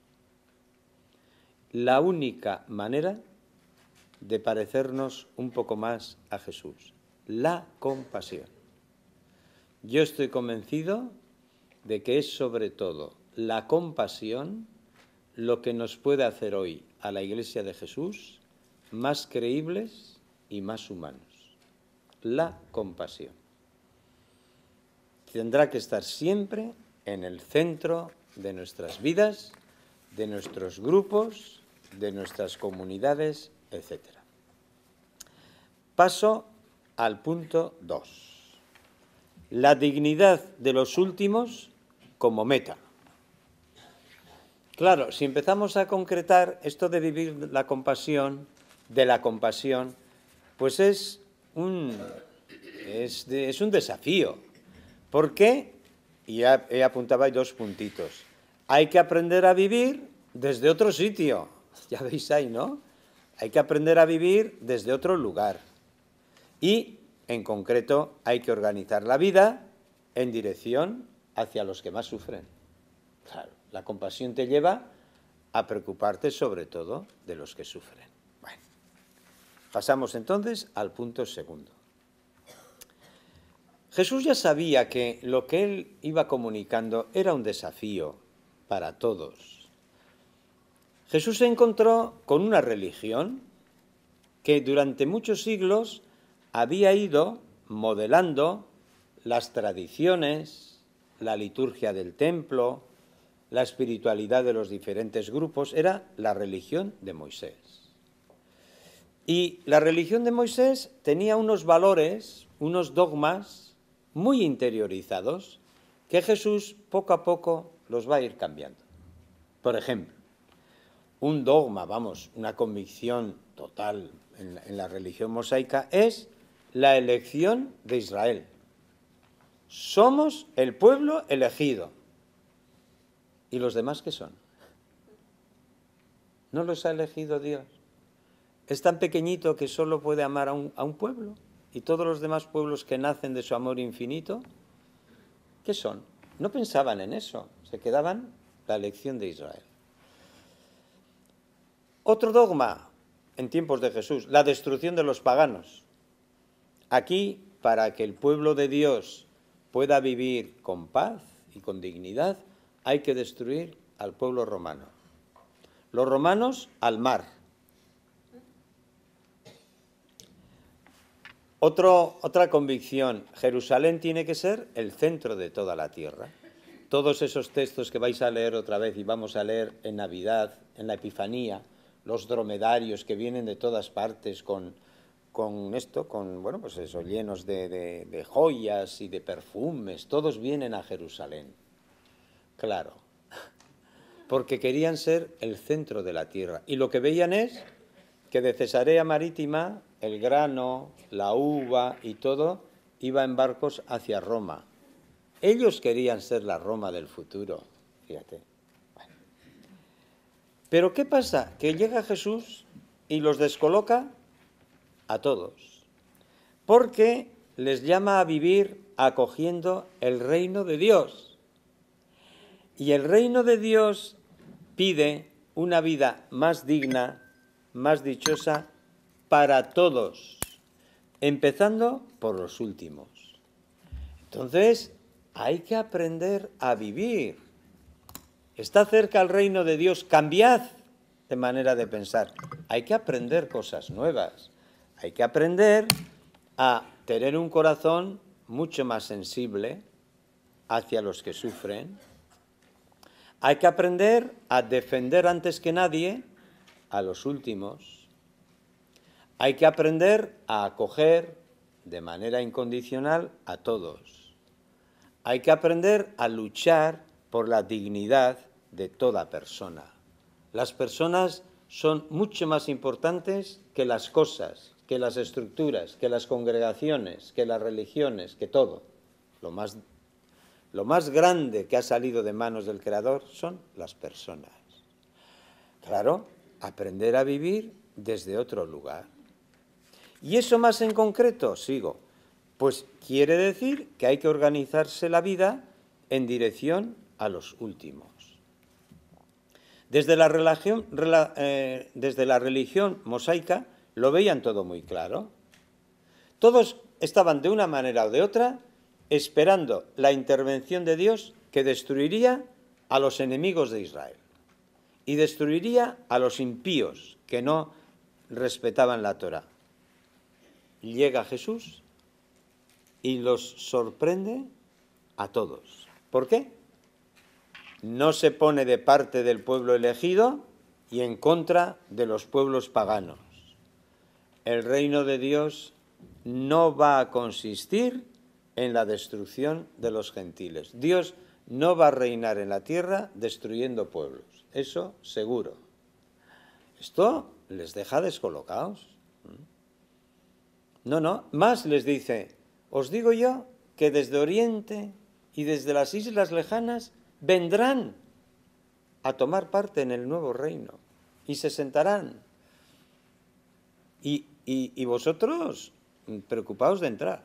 La única manera de parecernos un poco más a Jesús. La compasión. Yo estoy convencido de que es sobre todo la compasión lo que nos puede hacer hoy a la Iglesia de Jesús más creíbles y más humanos. La compasión. Tendrá que estar siempre en el centro de nuestras vidas, de nuestros grupos, de nuestras comunidades, etc. Paso al punto 2. La dignidad de los últimos como meta. Claro, si empezamos a concretar esto de vivir la compasión, de la compasión, pues es un desafío. ¿Por qué? Y ya apuntaba ahí 2 puntitos. Hay que aprender a vivir desde otro sitio. Ya veis ahí, ¿no? Hay que aprender a vivir desde otro lugar. Y, en concreto, hay que organizar la vida en dirección hacia los que más sufren. Claro, la compasión te lleva a preocuparte sobre todo de los que sufren. Bueno, pasamos entonces al punto segundo. Jesús ya sabía que lo que él iba comunicando era un desafío para todos. Jesús se encontró con una religión que durante muchos siglos había ido modelando las tradiciones, la liturgia del templo, la espiritualidad de los diferentes grupos, era la religión de Moisés. Y la religión de Moisés tenía unos valores, unos dogmas muy interiorizados que Jesús poco a poco los va a ir cambiando. Por ejemplo, un dogma, una convicción total en la religión mosaica es la elección de Israel. Somos el pueblo elegido. ¿Y los demás qué son? ¿No los ha elegido Dios? ¿Es tan pequeñito que solo puede amar a un pueblo? y todos los demás pueblos que nacen de su amor infinito, ¿qué son? No pensaban en eso, se quedaban la elección de Israel. Otro dogma en tiempos de Jesús, la destrucción de los paganos. Aquí, para que el pueblo de Dios pueda vivir con paz y con dignidad, hay que destruir al pueblo romano. Los romanos al mar. Otra convicción, Jerusalén tiene que ser el centro de toda la tierra. Todos esos textos que vais a leer otra vez y vamos a leer en Navidad, en la Epifanía, los dromedarios que vienen de todas partes bueno, pues eso, llenos de joyas y de perfumes, todos vienen a Jerusalén. Claro, porque querían ser el centro de la tierra. Y lo que veían es que de Cesarea Marítima el grano, la uva y todo iba en barcos hacia Roma. Ellos querían ser la Roma del futuro, fíjate. Bueno. Pero ¿qué pasa? Que llega Jesús y los descoloca a todos, porque les llama a vivir acogiendo el reino de Dios. Y el reino de Dios pide una vida más digna, más dichosa para todos, empezando por los últimos. Entonces, hay que aprender a vivir. Está cerca el reino de Dios, cambiad de manera de pensar. Hay que aprender cosas nuevas. Hay que aprender a tener un corazón mucho más sensible hacia los que sufren. Hay que aprender a defender antes que nadie a los últimos. Hay que aprender a acoger de manera incondicional a todos. Hay que aprender a luchar por la dignidad de toda persona. Las personas son mucho más importantes que las cosas, que las estructuras, que las congregaciones, que las religiones, que todo. Lo más grande que ha salido de manos del Creador son las personas. Claro, aprender a vivir desde otro lugar. ¿Y eso más en concreto? Sigo. Pues quiere decir que hay que organizarse la vida en dirección a los últimos. Desde la religión mosaica lo veían todo muy claro. Todos estaban de una manera o de otra esperando la intervención de Dios que destruiría a los enemigos de Israel y destruiría a los impíos que no respetaban la Torá. Llega Jesús y los sorprende a todos. ¿Por qué? No se pone de parte del pueblo elegido y en contra de los pueblos paganos. El reino de Dios no va a consistir en la destrucción de los gentiles. Dios no va a reinar en la tierra destruyendo pueblos. Eso seguro. Esto les deja descolocados. No, más les dice, os digo yo que desde Oriente y desde las islas lejanas vendrán a tomar parte en el nuevo reino y se sentarán. Y vosotros preocupaos de entrar.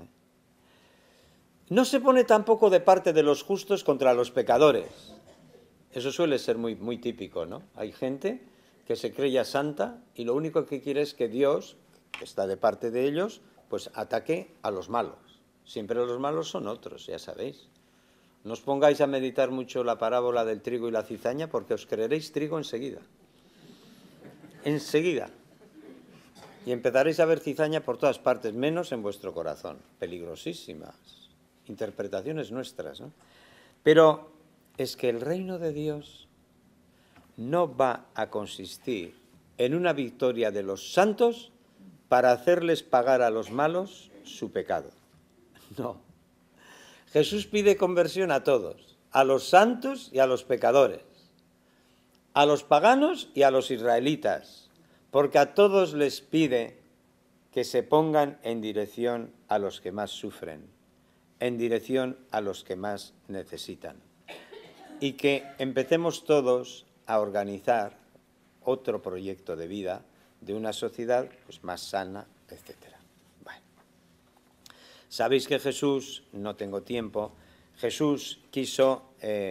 No se pone tampoco de parte de los justos contra los pecadores. Eso suele ser muy, muy típico, ¿no? Hay gente que se cree ya santa y lo único que quiere es que Dios, que está de parte de ellos, pues ataque a los malos. Siempre los malos son otros, ya sabéis. No os pongáis a meditar mucho la parábola del trigo y la cizaña porque os creeréis trigo enseguida. Enseguida. Y empezaréis a ver cizaña por todas partes, menos en vuestro corazón. Peligrosísimas interpretaciones nuestras, ¿no? Pero es que el reino de Dios no va a consistir en una victoria de los santos para hacerles pagar a los malos su pecado. No. Jesús pide conversión a todos, a los santos y a los pecadores, a los paganos y a los israelitas, porque a todos les pide que se pongan en dirección a los que más sufren, en dirección a los que más necesitan, y que empecemos todos a organizar otro proyecto de vida de una sociedad pues, más sana, etc. Bueno, Sabéis que Jesús, no tengo tiempo, Jesús quiso...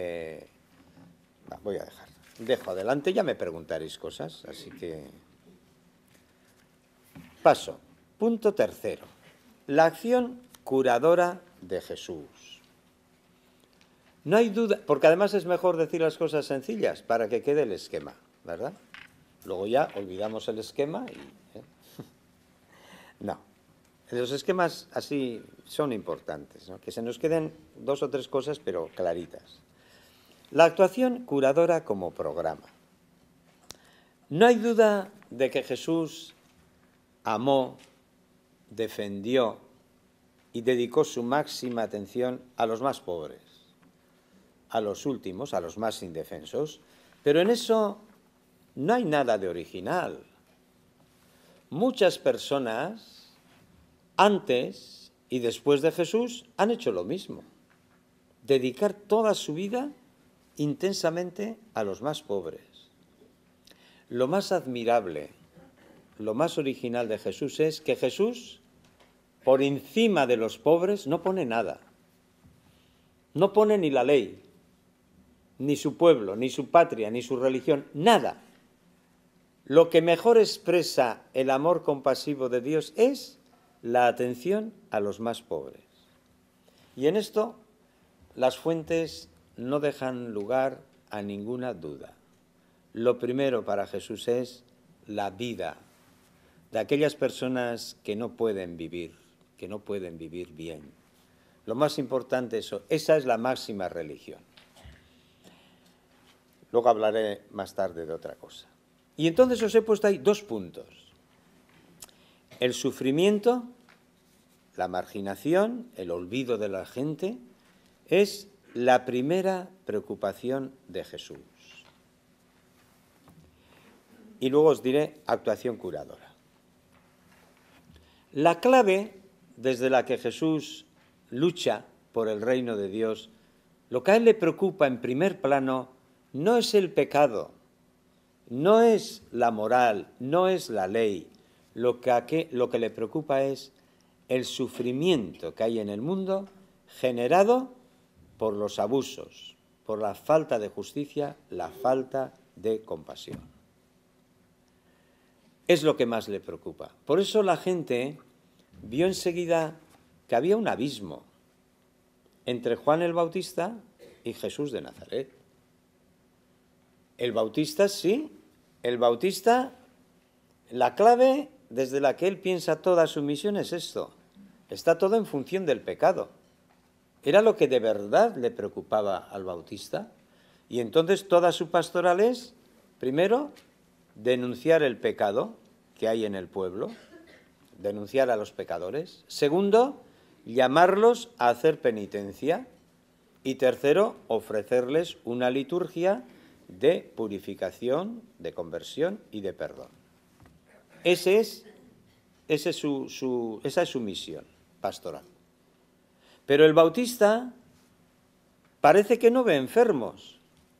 voy a dejo adelante, ya me preguntaréis cosas, así que... Paso. Punto tercero. La acción curadora de Jesús. No hay duda, porque además es mejor decir las cosas sencillas para que quede el esquema, ¿verdad? Luego ya olvidamos el esquema y... No. Los esquemas así son importantes, ¿no? Que se nos queden 2 o 3 cosas, pero claritas. La actuación curadora como programa. No hay duda de que Jesús amó, defendió y dedicó su máxima atención a los más pobres, a los últimos, a los más indefensos, pero en eso no hay nada de original. Muchas personas, antes y después de Jesús, han hecho lo mismo. Dedicar toda su vida intensamente a los más pobres. Lo más admirable, lo más original de Jesús es que Jesús, por encima de los pobres, no pone nada. No pone ni la ley, ni su pueblo, ni su patria, ni su religión, nada. Lo que mejor expresa el amor compasivo de Dios es la atención a los más pobres. Y en esto las fuentes no dejan lugar a ninguna duda. Lo primero para Jesús es la vida de aquellas personas que no pueden vivir bien. Lo más importante es eso, esa es la máxima religión. Luego hablaré más tarde de otra cosa. Y entonces os he puesto ahí 2 puntos. El sufrimiento, la marginación, el olvido de la gente, es la primera preocupación de Jesús. Y luego os diré actuación curadora. La clave desde la que Jesús lucha por el reino de Dios, lo que a él le preocupa en primer plano no es el pecado, no es la moral, no es la ley. Lo que le preocupa es el sufrimiento que hay en el mundo generado por los abusos, por la falta de justicia, la falta de compasión. Es lo que más le preocupa. Por eso la gente vio enseguida que había un abismo entre Juan el Bautista y Jesús de Nazaret. El Bautista, sí, el Bautista, la clave desde la que él piensa toda su misión es esto. Está todo en función del pecado. Era lo que de verdad le preocupaba al Bautista. Y entonces toda su pastoral es, primero, denunciar el pecado que hay en el pueblo, denunciar a los pecadores. Segundo, llamarlos a hacer penitencia. Y tercero, ofrecerles una liturgia de purificación, de conversión y de perdón. Esa es su misión pastoral. Pero el Bautista parece que no ve enfermos,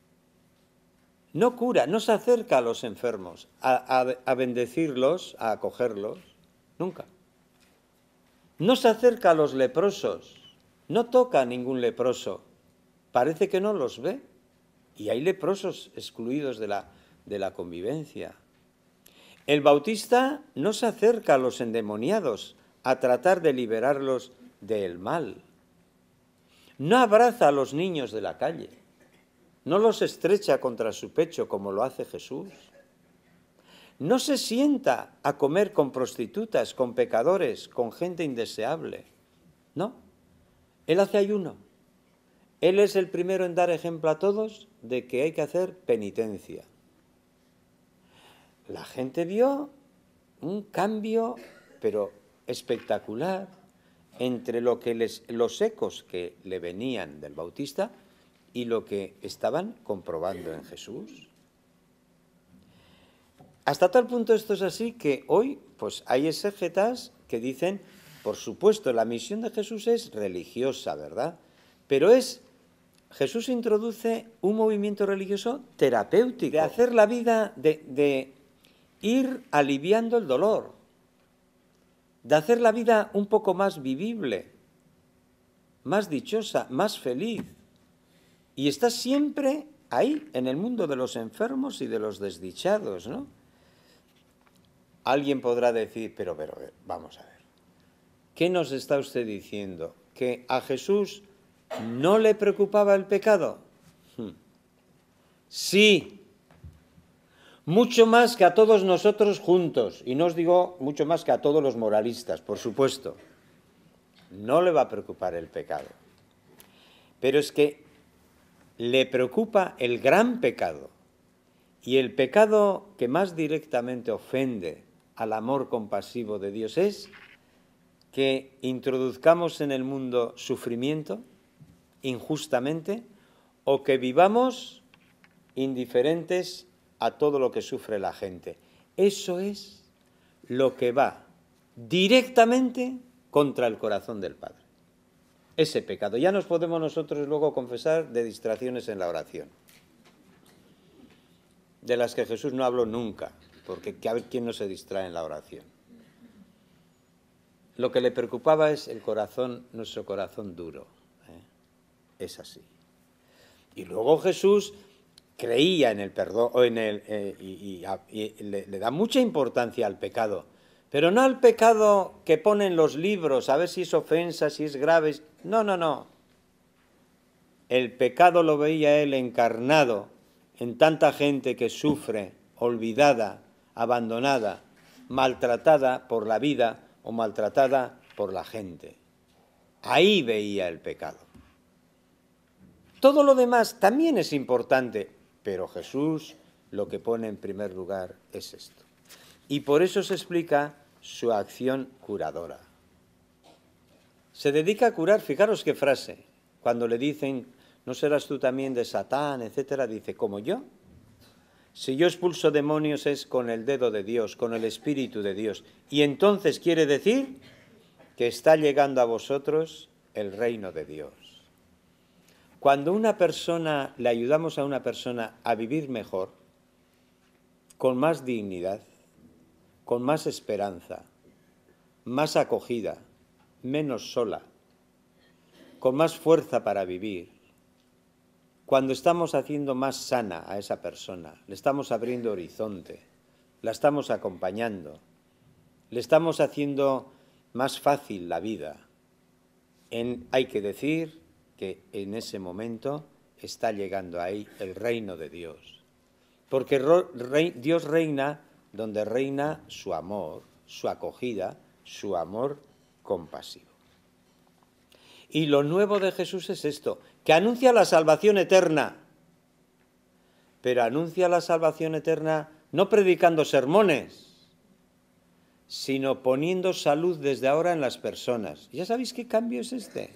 no cura, no se acerca a los enfermos, a bendecirlos, a acogerlos, nunca. No se acerca a los leprosos, no toca a ningún leproso, parece que no los ve. Y hay leprosos excluidos de la convivencia. El Bautista no se acerca a los endemoniados a tratar de liberarlos del mal. No abraza a los niños de la calle. No los estrecha contra su pecho como lo hace Jesús. No se sienta a comer con prostitutas, con pecadores, con gente indeseable. No. Él hace ayuno. Él es el primero en dar ejemplo a todos de que hay que hacer penitencia. La gente vio un cambio, pero espectacular, entre los ecos que le venían del Bautista y lo que estaban comprobando en Jesús. Hasta tal punto esto es así que hoy pues hay exégetas que dicen, por supuesto, la misión de Jesús es religiosa, ¿verdad? Pero Jesús introduce un movimiento religioso terapéutico, de hacer la vida, de ir aliviando el dolor, de hacer la vida un poco más vivible, más dichosa, más feliz. Y está siempre ahí, en el mundo de los enfermos y de los desdichados, ¿no? Alguien podrá decir, pero, vamos a ver, ¿qué nos está usted diciendo? ¿Que a Jesús no le preocupaba el pecado? Sí, mucho más que a todos nosotros juntos, y no os digo mucho más que a todos los moralistas, por supuesto. No le va a preocupar el pecado. Pero es que le preocupa el gran pecado, y el pecado que más directamente ofende al amor compasivo de Dios es que introduzcamos en el mundo sufrimiento injustamente o que vivamos indiferentes a todo lo que sufre la gente. Eso es lo que va directamente contra el corazón del Padre. Ese pecado. Ya nos podemos nosotros luego confesar de distracciones en la oración, de las que Jesús no habló nunca, porque a ver quién no se distrae en la oración. Lo que le preocupaba es el corazón, nuestro corazón duro. Es así. Y luego Jesús creía en el perdón, o en y le da mucha importancia al pecado, pero no al pecado que ponen los libros, a ver si es ofensa, si es grave. No, no, no. El pecado lo veía él encarnado en tanta gente que sufre, olvidada, abandonada, maltratada por la vida o maltratada por la gente. Ahí veía el pecado. Todo lo demás también es importante, pero Jesús lo que pone en primer lugar es esto. Y por eso se explica su acción curadora. Se dedica a curar, fijaros qué frase, cuando le dicen, ¿no serás tú también de Satán, etcétera? Dice, ¿como yo? Si yo expulso demonios es con el dedo de Dios, con el Espíritu de Dios. Y entonces quiere decir que está llegando a vosotros el reino de Dios. Cuando le ayudamos a una persona a vivir mejor, con más dignidad, con más esperanza, más acogida, menos sola, con más fuerza para vivir, cuando estamos haciendo más sana a esa persona, le estamos abriendo horizonte, la estamos acompañando, le estamos haciendo más fácil la vida, hay que decir que en ese momento está llegando ahí el reino de Dios. Porque Dios reina donde reina su amor, su acogida, su amor compasivo. Y lo nuevo de Jesús es esto, que anuncia la salvación eterna, pero anuncia la salvación eterna no predicando sermones, sino poniendo salud desde ahora en las personas. ¿Ya sabéis qué cambio es este?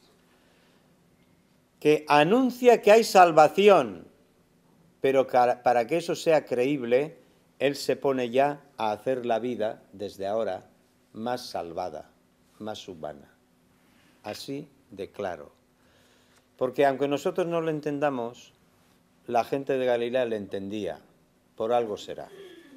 Que anuncia que hay salvación, pero para que eso sea creíble, Él se pone ya a hacer la vida desde ahora más salvada, más humana. Así de claro. Porque aunque nosotros no lo entendamos, la gente de Galilea le entendía, por algo será.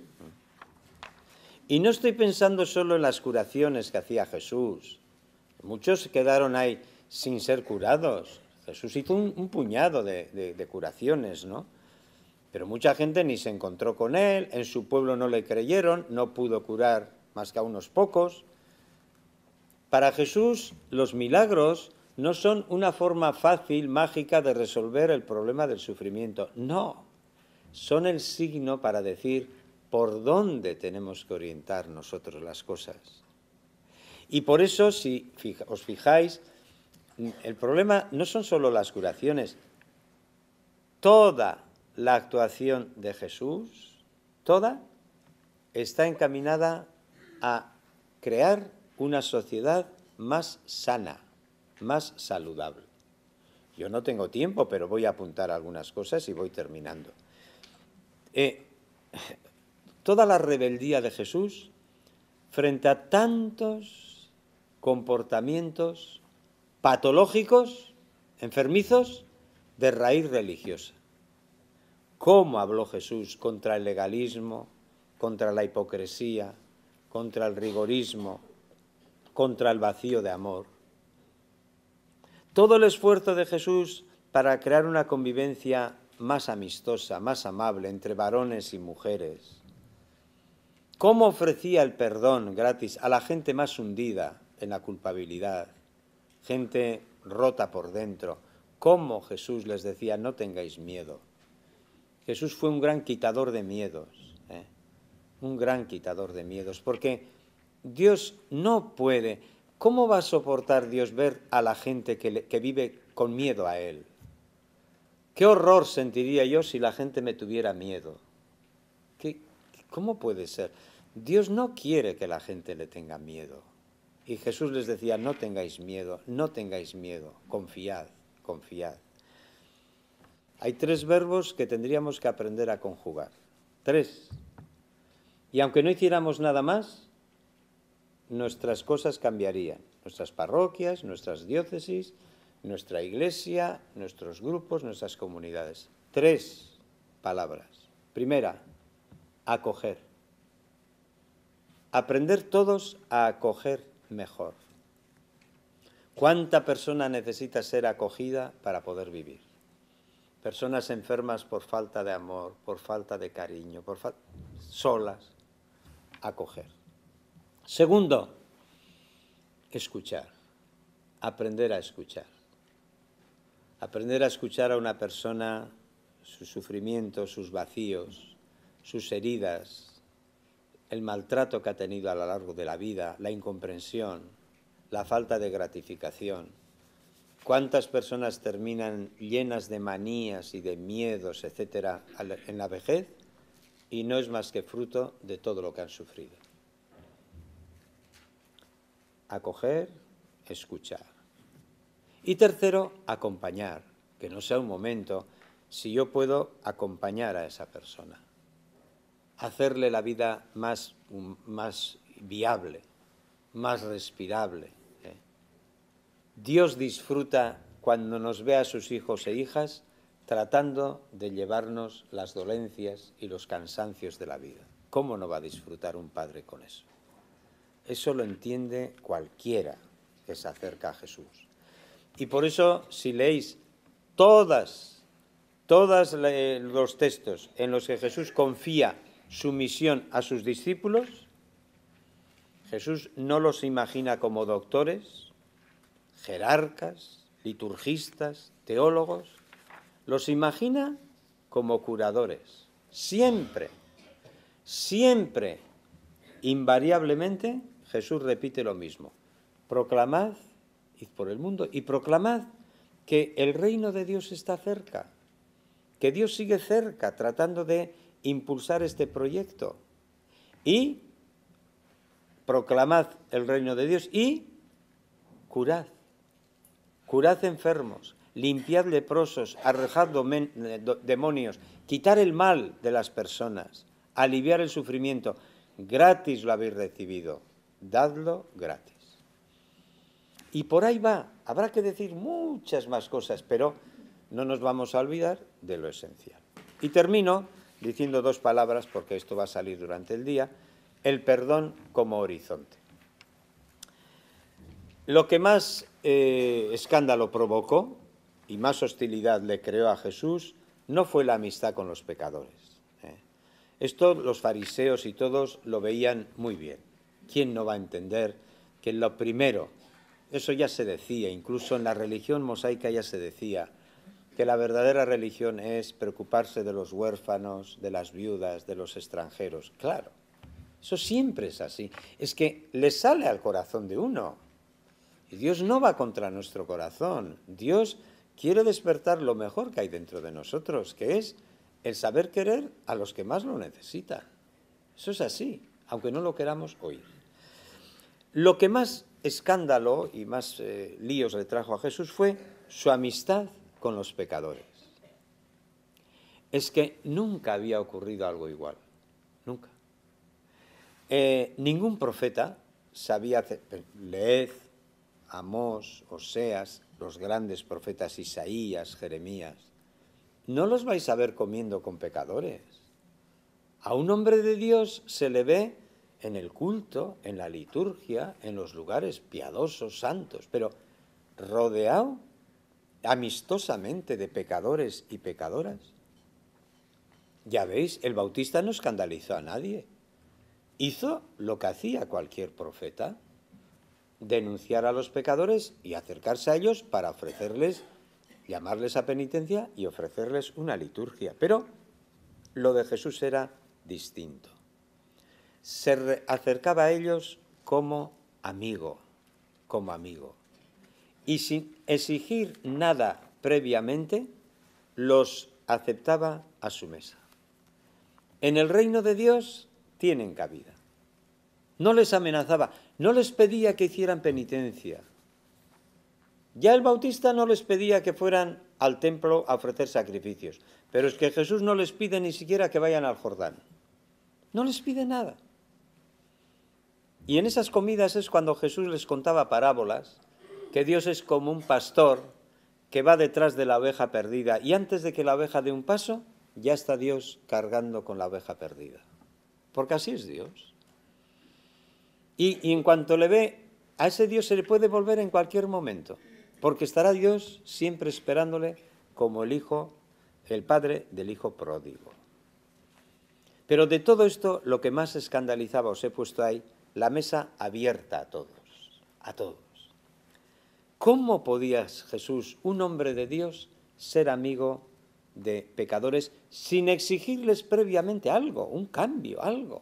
Y no estoy pensando solo en las curaciones que hacía Jesús. Muchos quedaron ahí sin ser curados. Jesús hizo un puñado de curaciones, ¿no? Pero mucha gente ni se encontró con él, en su pueblo no le creyeron, no pudo curar más que a unos pocos. Para Jesús, los milagros no son una forma fácil, mágica de resolver el problema del sufrimiento. No, son el signo para decir por dónde tenemos que orientar nosotros las cosas. Y por eso, si os fijáis, el problema no son solo las curaciones. Toda la actuación de Jesús, toda, está encaminada a crear una sociedad más sana, más saludable. Yo no tengo tiempo, pero voy a apuntar algunas cosas y voy terminando. Toda la rebeldía de Jesús frente a tantos comportamientos patológicos, enfermizos, de raíz religiosa. ¿Cómo habló Jesús contra el legalismo, contra la hipocresía, contra el rigorismo, contra el vacío de amor? Todo el esfuerzo de Jesús para crear una convivencia más amistosa, más amable entre varones y mujeres. ¿Cómo ofrecía el perdón gratis a la gente más hundida en la culpabilidad? Gente rota por dentro. ¿Cómo Jesús les decía, no tengáis miedo? Jesús fue un gran quitador de miedos, un gran quitador de miedos, porque Dios no puede. ¿Cómo va a soportar Dios ver a la gente que vive con miedo a Él? ¿Qué horror sentiría yo si la gente me tuviera miedo? ¿Cómo puede ser? Dios no quiere que la gente le tenga miedo. Y Jesús les decía, no tengáis miedo, no tengáis miedo, confiad, confiad. Hay 3 verbos que tendríamos que aprender a conjugar. 3. Y aunque no hiciéramos nada más, nuestras cosas cambiarían. Nuestras parroquias, nuestras diócesis, nuestra iglesia, nuestros grupos, nuestras comunidades. 3 palabras. Primera, acoger. Aprender todos a acoger mejor. ¿Cuánta persona necesita ser acogida para poder vivir? Personas enfermas por falta de amor, por falta de cariño, solas. Acoger. Segundo, escuchar. Aprender a escuchar. Aprender a escuchar a una persona, sus sufrimientos, sus vacíos, sus heridas, el maltrato que ha tenido a lo largo de la vida, la incomprensión, la falta de gratificación. ¿Cuántas personas terminan llenas de manías y de miedos, etcétera, en la vejez? Y no es más que fruto de todo lo que han sufrido. Acoger, escuchar. Y tercero, acompañar, que no sea un momento, si yo puedo acompañar a esa persona, hacerle la vida más viable, más respirable. Dios disfruta cuando nos ve a sus hijos e hijas tratando de llevarnos las dolencias y los cansancios de la vida. ¿Cómo no va a disfrutar un padre con eso? Eso lo entiende cualquiera que se acerca a Jesús. Y por eso, si leéis todos los textos en los que Jesús confía su misión a sus discípulos, Jesús no los imagina como doctores, jerarcas, liturgistas, teólogos, los imagina como curadores. Siempre, siempre, invariablemente, Jesús repite lo mismo. Proclamad, id por el mundo, y proclamad que el reino de Dios está cerca, que Dios sigue cerca, tratando de impulsar este proyecto. Y proclamad el reino de Dios y curad. Curad enfermos, limpiad leprosos, arrojad demonios, quitar el mal de las personas, aliviar el sufrimiento. Gratis lo habéis recibido, dadlo gratis. Y por ahí va, habrá que decir muchas más cosas, pero no nos vamos a olvidar de lo esencial. Y termino diciendo 2 palabras, porque esto va a salir durante el día, el perdón como horizonte. Lo que más escándalo provocó y más hostilidad le creó a Jesús no fue la amistad con los pecadores. Esto los fariseos y todos lo veían muy bien. ¿Quién no va a entender que lo primero, eso ya se decía, incluso en la religión mosaica ya se decía, que la verdadera religión es preocuparse de los huérfanos, de las viudas, de los extranjeros? Claro, eso siempre es así. Es que le sale al corazón de uno. Y Dios no va contra nuestro corazón. Dios quiere despertar lo mejor que hay dentro de nosotros, que es el saber querer a los que más lo necesitan. Eso es así, aunque no lo queramos oír. Lo que más escándalo y más líos le trajo a Jesús fue su amistad con los pecadores. Es que nunca había ocurrido algo igual, nunca. Ningún profeta sabía hacer, leed Amós, Oseas, los grandes profetas Isaías, Jeremías, no los vais a ver comiendo con pecadores. A un hombre de Dios se le ve en el culto, en la liturgia, en los lugares piadosos, santos, pero rodeado amistosamente de pecadores y pecadoras. Ya veis, el Bautista no escandalizó a nadie. Hizo lo que hacía cualquier profeta, denunciar a los pecadores y acercarse a ellos para ofrecerles, llamarles a penitencia y ofrecerles una liturgia. Pero lo de Jesús era distinto. Se acercaba a ellos como amigo, y sin exigir nada previamente, los aceptaba a su mesa. En el reino de Dios tienen cabida. No les amenazaba, no les pedía que hicieran penitencia. Ya el Bautista no les pedía que fueran al templo a ofrecer sacrificios, pero es que Jesús no les pide ni siquiera que vayan al Jordán. No les pide nada. Y en esas comidas es cuando Jesús les contaba parábolas, que Dios es como un pastor que va detrás de la oveja perdida y antes de que la oveja dé un paso, ya está Dios cargando con la oveja perdida. Porque así es Dios. Y en cuanto le ve, a ese Dios se le puede volver en cualquier momento, porque estará Dios siempre esperándole como el padre del hijo pródigo. Pero de todo esto, lo que más escandalizaba, os he puesto ahí, la mesa abierta a todos, a todos. ¿Cómo podía Jesús, un hombre de Dios, ser amigo de pecadores sin exigirles previamente algo, un cambio, algo?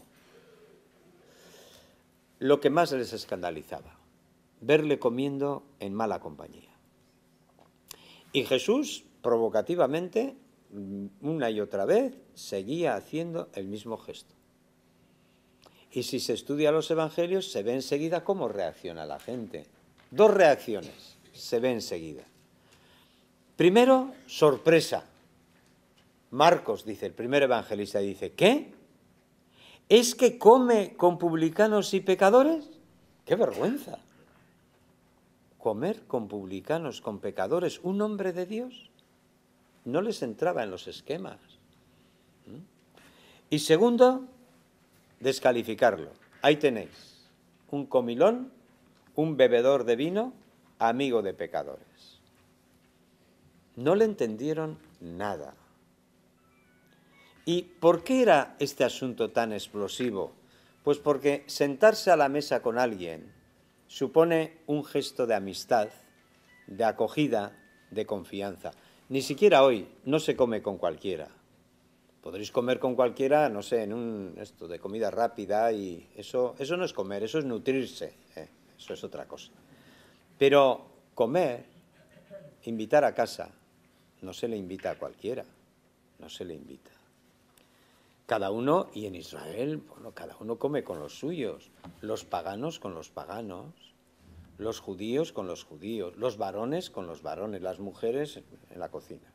Lo que más les escandalizaba, verle comiendo en mala compañía. Y Jesús, provocativamente, una y otra vez, seguía haciendo el mismo gesto. Y si se estudia los evangelios, se ve enseguida cómo reacciona la gente. Dos reacciones se ve enseguida. Primero, sorpresa. Marcos dice, el primer evangelista dice, ¿qué? ¿Es que come con publicanos y pecadores? ¡Qué vergüenza! Comer con publicanos, con pecadores, un hombre de Dios, no les entraba en los esquemas. Y segundo, descalificarlo. Ahí tenéis, un comilón, un bebedor de vino, amigo de pecadores. No le entendieron nada. ¿Y por qué era este asunto tan explosivo? Pues porque sentarse a la mesa con alguien supone un gesto de amistad, de acogida, de confianza. Ni siquiera hoy no se come con cualquiera. Podréis comer con cualquiera, no sé, en esto de comida rápida y eso no es comer, eso es nutrirse, eso es otra cosa. Pero comer, invitar a casa, no se le invita a cualquiera, no se le invita. Cada uno, y en Israel, bueno, cada uno come con los suyos, los paganos con los paganos, los judíos con los judíos, los varones con los varones, las mujeres en la cocina.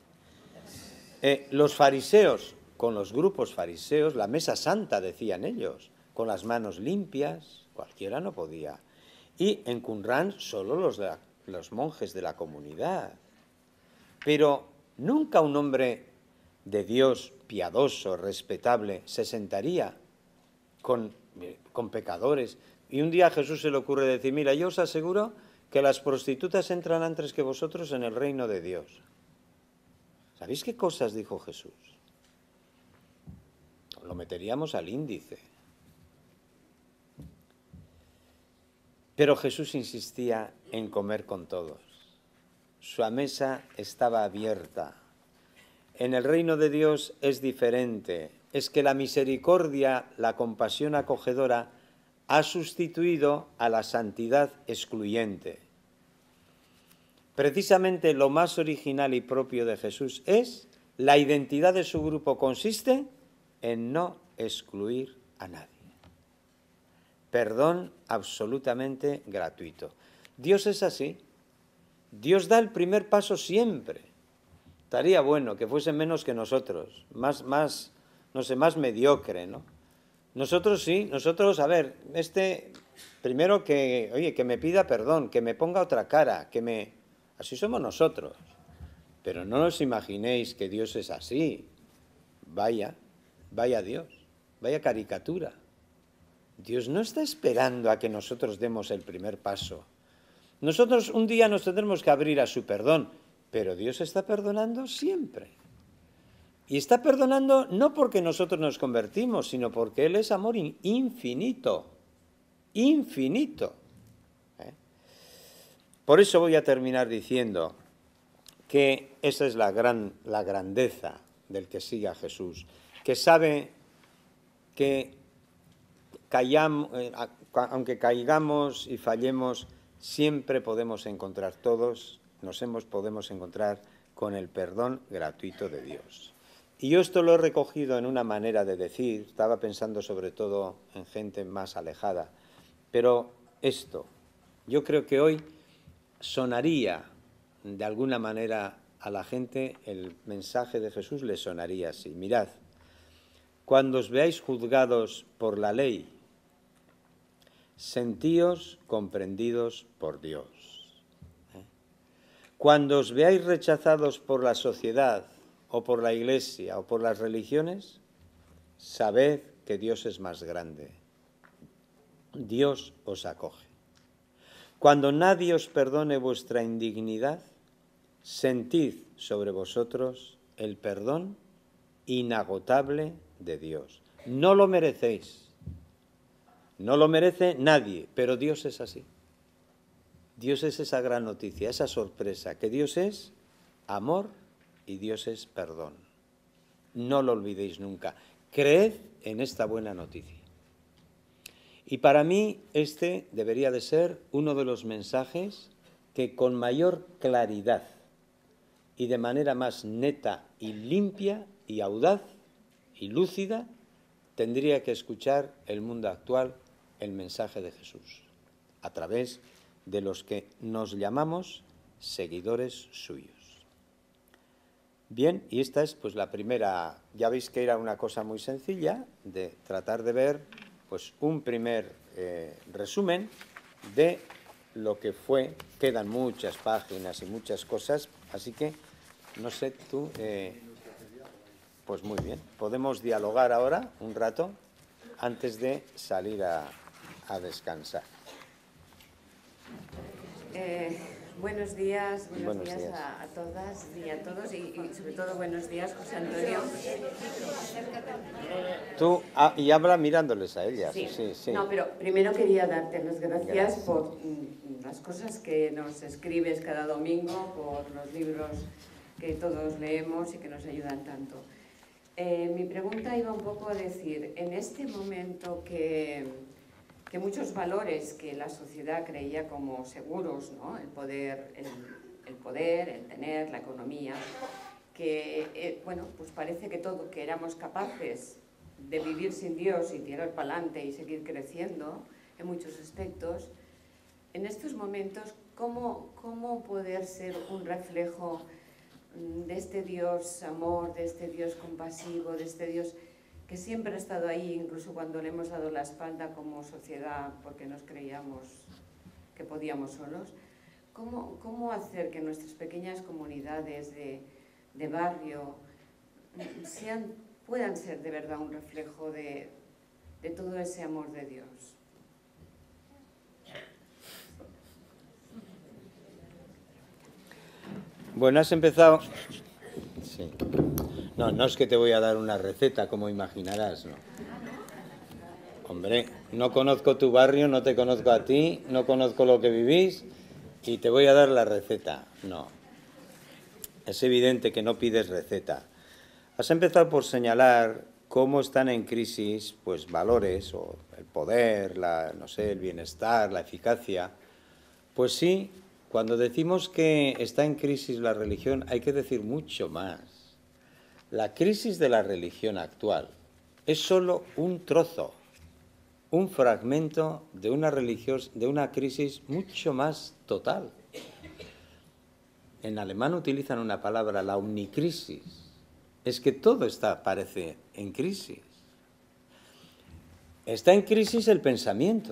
Los fariseos con los grupos fariseos, la mesa santa, decían ellos, con las manos limpias, cualquiera no podía. Y en Qumrán solo los monjes de la comunidad. Pero nunca un hombre de Dios piadoso, respetable, se sentaría con pecadores. Y un día a Jesús se le ocurre decir, mira, yo os aseguro que las prostitutas entran antes que vosotros en el reino de Dios. ¿Sabéis qué cosas dijo Jesús? Lo meteríamos al índice. Pero Jesús insistía en comer con todos. Su mesa estaba abierta. En el reino de Dios es diferente. Es que la misericordia, la compasión acogedora, ha sustituido a la santidad excluyente. Precisamente lo más original y propio de Jesús es la identidad de su grupo consiste en no excluir a nadie. Perdón absolutamente gratuito. Dios es así. Dios da el primer paso siempre. Estaría bueno que fuese menos que nosotros, más mediocre, ¿no? Nosotros sí, a ver, primero que me pida perdón, que me ponga otra cara, así somos nosotros. Pero no os imaginéis que Dios es así. Vaya Dios, vaya caricatura. Dios no está esperando a que nosotros demos el primer paso. Nosotros un día nos tendremos que abrir a su perdón Pero Dios está perdonando siempre. Y está perdonando no porque nosotros nos convertimos, sino porque Él es amor infinito. Infinito. Por eso voy a terminar diciendo que esa es la grandeza del que sigue a Jesús, que sabe que aunque caigamos y fallemos, siempre podemos encontrar todos, podemos encontrar con el perdón gratuito de Dios. Y yo esto lo he recogido en una manera de decir, estaba pensando sobre todo en gente más alejada, pero esto, yo creo que hoy sonaría de alguna manera a la gente, el mensaje de Jesús le sonaría así: mirad, cuando os veáis juzgados por la ley, sentíos comprendidos por Dios. Cuando os veáis rechazados por la sociedad, o por la Iglesia, o por las religiones, sabed que Dios es más grande. Dios os acoge. Cuando nadie os perdone vuestra indignidad, sentid sobre vosotros el perdón inagotable de Dios. No lo merecéis. No lo merece nadie, pero Dios es así. Dios es esa gran noticia, esa sorpresa, que Dios es amor y Dios es perdón. No lo olvidéis nunca. Creed en esta buena noticia. Y para mí este debería de ser uno de los mensajes que con mayor claridad y de manera más neta y limpia y audaz y lúcida tendría que escuchar el mundo actual el mensaje de Jesús, a través de los que nos llamamos seguidores suyos. Bien, y esta es pues la primera, ya veis que era una cosa muy sencilla de tratar de ver pues un primer resumen de lo que fue. Quedan muchas páginas y muchas cosas, así que no sé tú, pues muy bien, podemos dialogar ahora un rato antes de salir a descansar. Buenos días a todas y a todos y sobre todo buenos días, José Antonio. Tú, y habla mirándoles a ellas. Sí. Sí. No, pero primero quería darte las gracias por las cosas que nos escribes cada domingo, por los libros que todos leemos y que nos ayudan tanto. Mi pregunta iba un poco a decir, en este momento que muchos valores que la sociedad creía como seguros, ¿no? El poder, el tener, la economía, que bueno, pues parece que éramos capaces de vivir sin Dios y tirar para adelante y seguir creciendo en muchos aspectos. En estos momentos, ¿cómo poder ser un reflejo de este Dios amor, de este Dios compasivo, de este Dios que siempre ha estado ahí, incluso cuando le hemos dado la espalda como sociedad porque nos creíamos que podíamos solos? ¿Cómo hacer que nuestras pequeñas comunidades de barrio puedan ser de verdad un reflejo de todo ese amor de Dios? Bueno, has empezado... Sí. No es que te voy a dar una receta, como imaginarás, ¿no? Hombre, no conozco tu barrio, no te conozco a ti, no conozco lo que vivís y te voy a dar la receta. No. Es evidente que no pides receta. Has empezado por señalar cómo están en crisis, pues, valores, o el poder, el bienestar, la eficacia. Pues sí, cuando decimos que está en crisis la religión, hay que decir mucho más. La crisis de la religión actual es solo un trozo, un fragmento de una crisis mucho más total. En alemán utilizan una palabra, la omnicrisis. Es que todo parece en crisis. Está en crisis el pensamiento,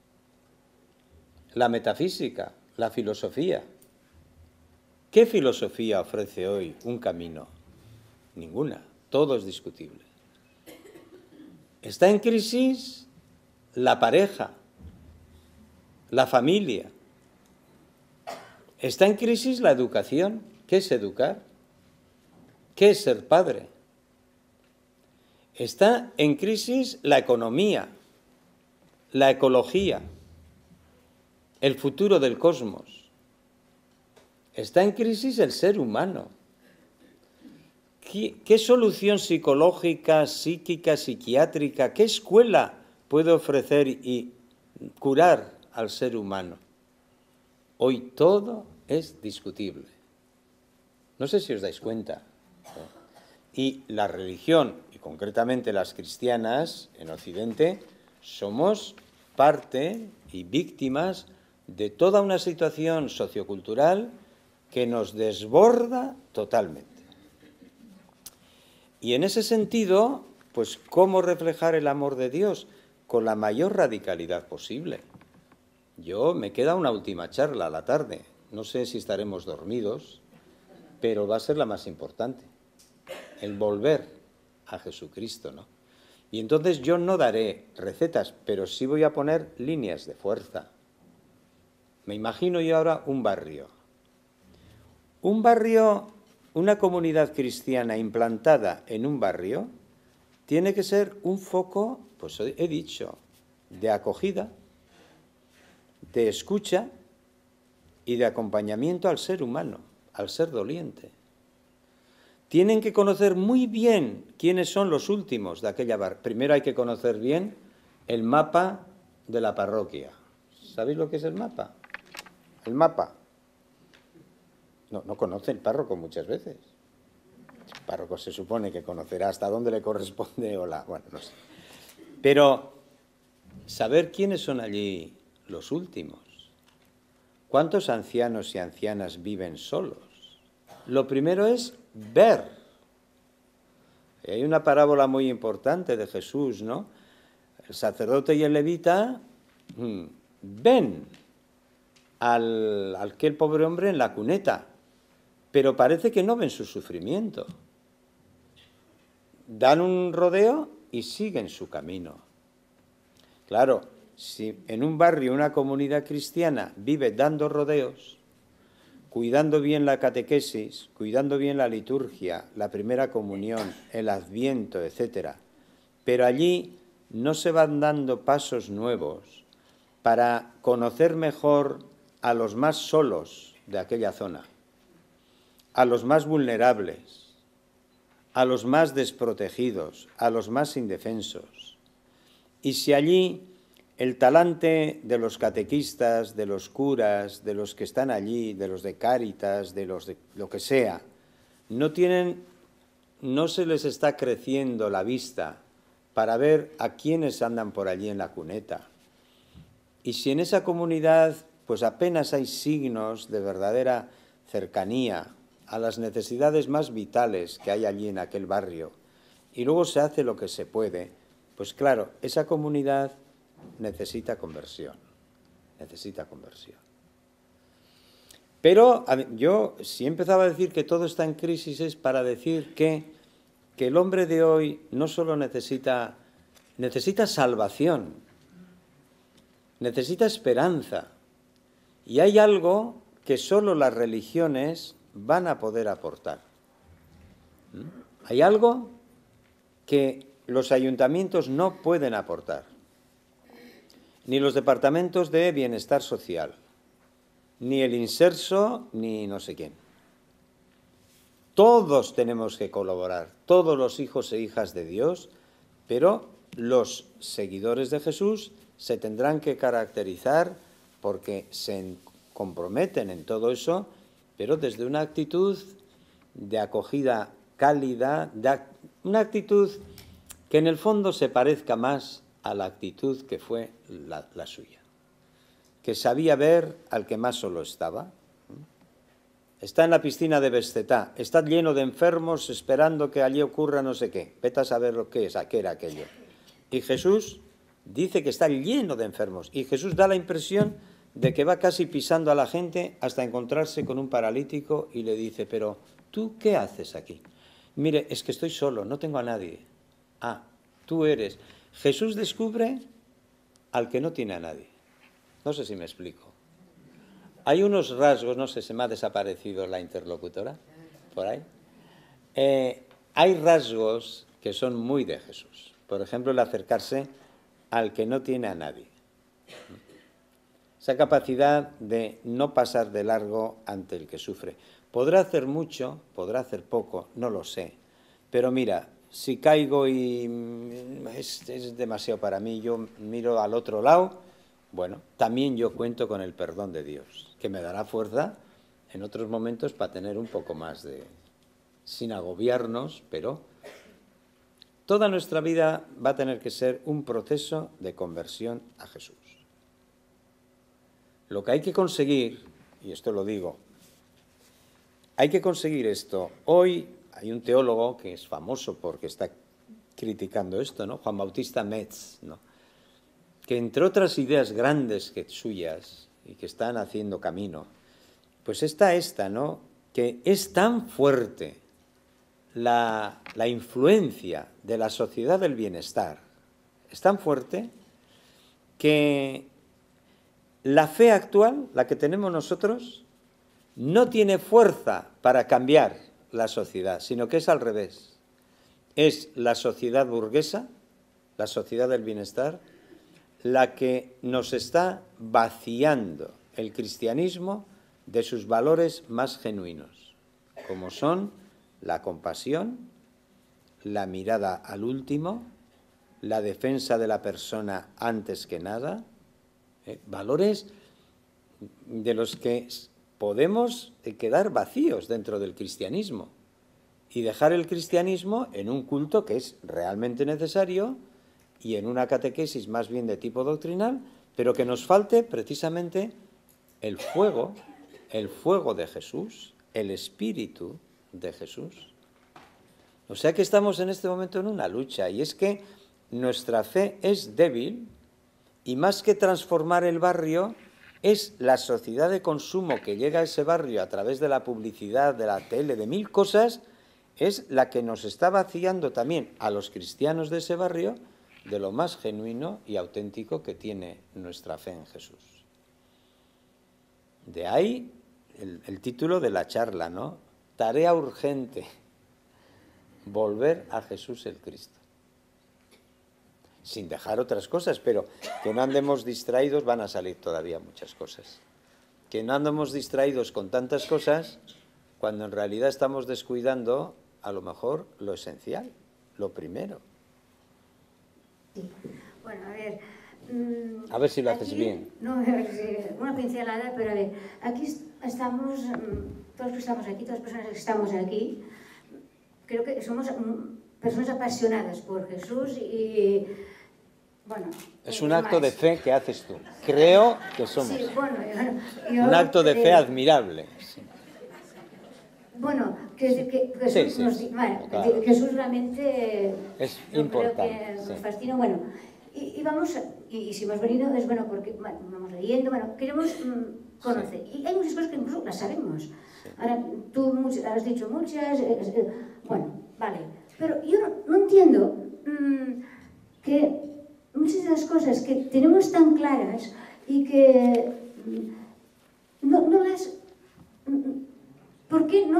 la metafísica, la filosofía. ¿Qué filosofía ofrece hoy un camino? Ninguna. Todo es discutible. Está en crisis la pareja, la familia. Está en crisis la educación. ¿Qué es educar? ¿Qué es ser padre? Está en crisis la economía, la ecología, el futuro del cosmos. Está en crisis el ser humano. ¿Qué solución psicológica, psíquica, psiquiátrica, qué escuela puede ofrecer y curar al ser humano? Hoy todo es discutible. No sé si os dais cuenta. Y la religión, y concretamente las cristianas en Occidente, somos parte y víctimas de toda una situación sociocultural que nos desborda totalmente. Y en ese sentido, pues, ¿cómo reflejar el amor de Dios? Con la mayor radicalidad posible. Me queda una última charla a la tarde. No sé si estaremos dormidos, pero va a ser la más importante. El volver a Jesucristo, ¿no? Y entonces yo no daré recetas, pero sí voy a poner líneas de fuerza. Me imagino yo ahora un barrio. Un barrio, una comunidad cristiana implantada en un barrio, tiene que ser un foco, pues he dicho, de acogida, de escucha y de acompañamiento al ser humano, al ser doliente. Tienen que conocer muy bien quiénes son los últimos de aquella barrio. Primero hay que conocer bien el mapa de la parroquia. ¿Sabéis lo que es el mapa? El mapa. No conoce el párroco muchas veces. El párroco se supone que conocerá hasta dónde le corresponde o la... Bueno, no sé. Pero saber quiénes son allí los últimos. ¿Cuántos ancianos y ancianas viven solos? Lo primero es ver. Y hay una parábola muy importante de Jesús, ¿no? El sacerdote y el levita ven al aquel pobre hombre en la cuneta, pero parece que no ven su sufrimiento. Dan un rodeo y siguen su camino. Claro, si en un barrio una comunidad cristiana vive dando rodeos, cuidando bien la catequesis, cuidando bien la liturgia, la primera comunión, el adviento, etc., pero allí no se van dando pasos nuevos para conocer mejor a los más solos de aquella zona, a los más vulnerables, a los más desprotegidos, a los más indefensos. Y si allí el talante de los catequistas, de los curas, de los que están allí, de los de Cáritas, de los de lo que sea, no se les está creciendo la vista para ver a quiénes andan por allí en la cuneta. Y si en esa comunidad pues apenas hay signos de verdadera cercanía a las necesidades más vitales que hay allí en aquel barrio, y luego se hace lo que se puede, pues claro, esa comunidad necesita conversión, necesita conversión. Pero yo, si empezaba a decir que todo está en crisis, es para decir que el hombre de hoy no solo necesita salvación, necesita esperanza. Y hay algo que solo las religiones van a poder aportar. Hay algo que los ayuntamientos no pueden aportar, ni los departamentos de bienestar social, ni el Inserso, ni no sé quién. Todos tenemos que colaborar, todos los hijos e hijas de Dios, pero los seguidores de Jesús se tendrán que caracterizar porque se comprometen en todo eso, pero desde una actitud de acogida cálida, una actitud que en el fondo se parezca más a la actitud que fue la suya, que sabía ver al que más solo estaba. Está en la piscina de Bestetá, está lleno de enfermos esperando que allí ocurra no sé qué. Vete a saber lo que es, a qué era aquello. Y Jesús dice que está lleno de enfermos. Y Jesús da la impresión de que va casi pisando a la gente hasta encontrarse con un paralítico y le dice, pero ¿tú qué haces aquí? Mire, es que estoy solo, no tengo a nadie. Ah, tú eres. Jesús descubre al que no tiene a nadie. No sé si me explico. hay unos rasgos, no sé, se me ha desaparecido la interlocutora, por ahí. Hay rasgos que son muy de Jesús. Por ejemplo, el acercarse al que no tiene a nadie. Esa capacidad de no pasar de largo ante el que sufre. Podrá hacer mucho, podrá hacer poco, no lo sé. Pero mira, si caigo y es demasiado para mí, yo miro al otro lado, bueno, también yo cuento con el perdón de Dios, que me dará fuerza en otros momentos para tener un poco más de... sin agobiarnos, pero toda nuestra vida va a tener que ser un proceso de conversión a Jesús. Lo que hay que conseguir, y esto lo digo, hay que conseguir esto. Hoy hay un teólogo que es famoso porque está criticando esto, ¿no? Juan Bautista Metz, ¿no? Que entre otras ideas grandes que suyas y que están haciendo camino, pues está esta, ¿no? Que es tan fuerte la influencia de la sociedad del bienestar, es tan fuerte que la fe actual, la que tenemos nosotros, no tiene fuerza para cambiar la sociedad, sino que es al revés. Es la sociedad burguesa, la sociedad del bienestar, la que nos está vaciando el cristianismo de sus valores más genuinos, como son la compasión, la mirada al último, la defensa de la persona antes que nada, valores de los que podemos quedar vacíos dentro del cristianismo y dejar el cristianismo en un culto que es realmente necesario y en una catequesis más bien de tipo doctrinal, pero que nos falte precisamente el fuego de Jesús, el espíritu de Jesús. O sea que estamos en este momento en una lucha, y es que nuestra fe es débil, y más que transformar el barrio, es la sociedad de consumo que llega a ese barrio a través de la publicidad, de la tele, de mil cosas, es la que nos está vaciando también a los cristianos de ese barrio de lo más genuino y auténtico que tiene nuestra fe en Jesús. De ahí el título de la charla, ¿no? Tarea urgente, volver a Jesús el Cristo. Sin dejar otras cosas, pero que no andemos distraídos, van a salir todavía muchas cosas. Que no andemos distraídos con tantas cosas, cuando en realidad estamos descuidando, a lo mejor, lo esencial, lo primero. Sí. Bueno, a ver si lo haces aquí, bien. No, una pincelada, pero a ver, aquí estamos, todos los que estamos aquí, todas las personas que estamos aquí, creo que somos personas apasionadas por Jesús y, bueno... Es un acto de fe que haces tú. Creo que somos. Sí, bueno, un acto de fe admirable. Sí. Bueno, que Jesús, sí, nos, bueno, claro. Jesús realmente es importante. Creo que nos fascina. Bueno, y vamos, y si hemos venido es bueno porque bueno, vamos leyendo, bueno, queremos conocer. Sí. Y hay muchas cosas que incluso las sabemos. Sí. Ahora, tú has dicho muchas, bueno, vale. Pero yo no entiendo que muchas de las cosas que tenemos tan claras y que no las... ¿Por qué no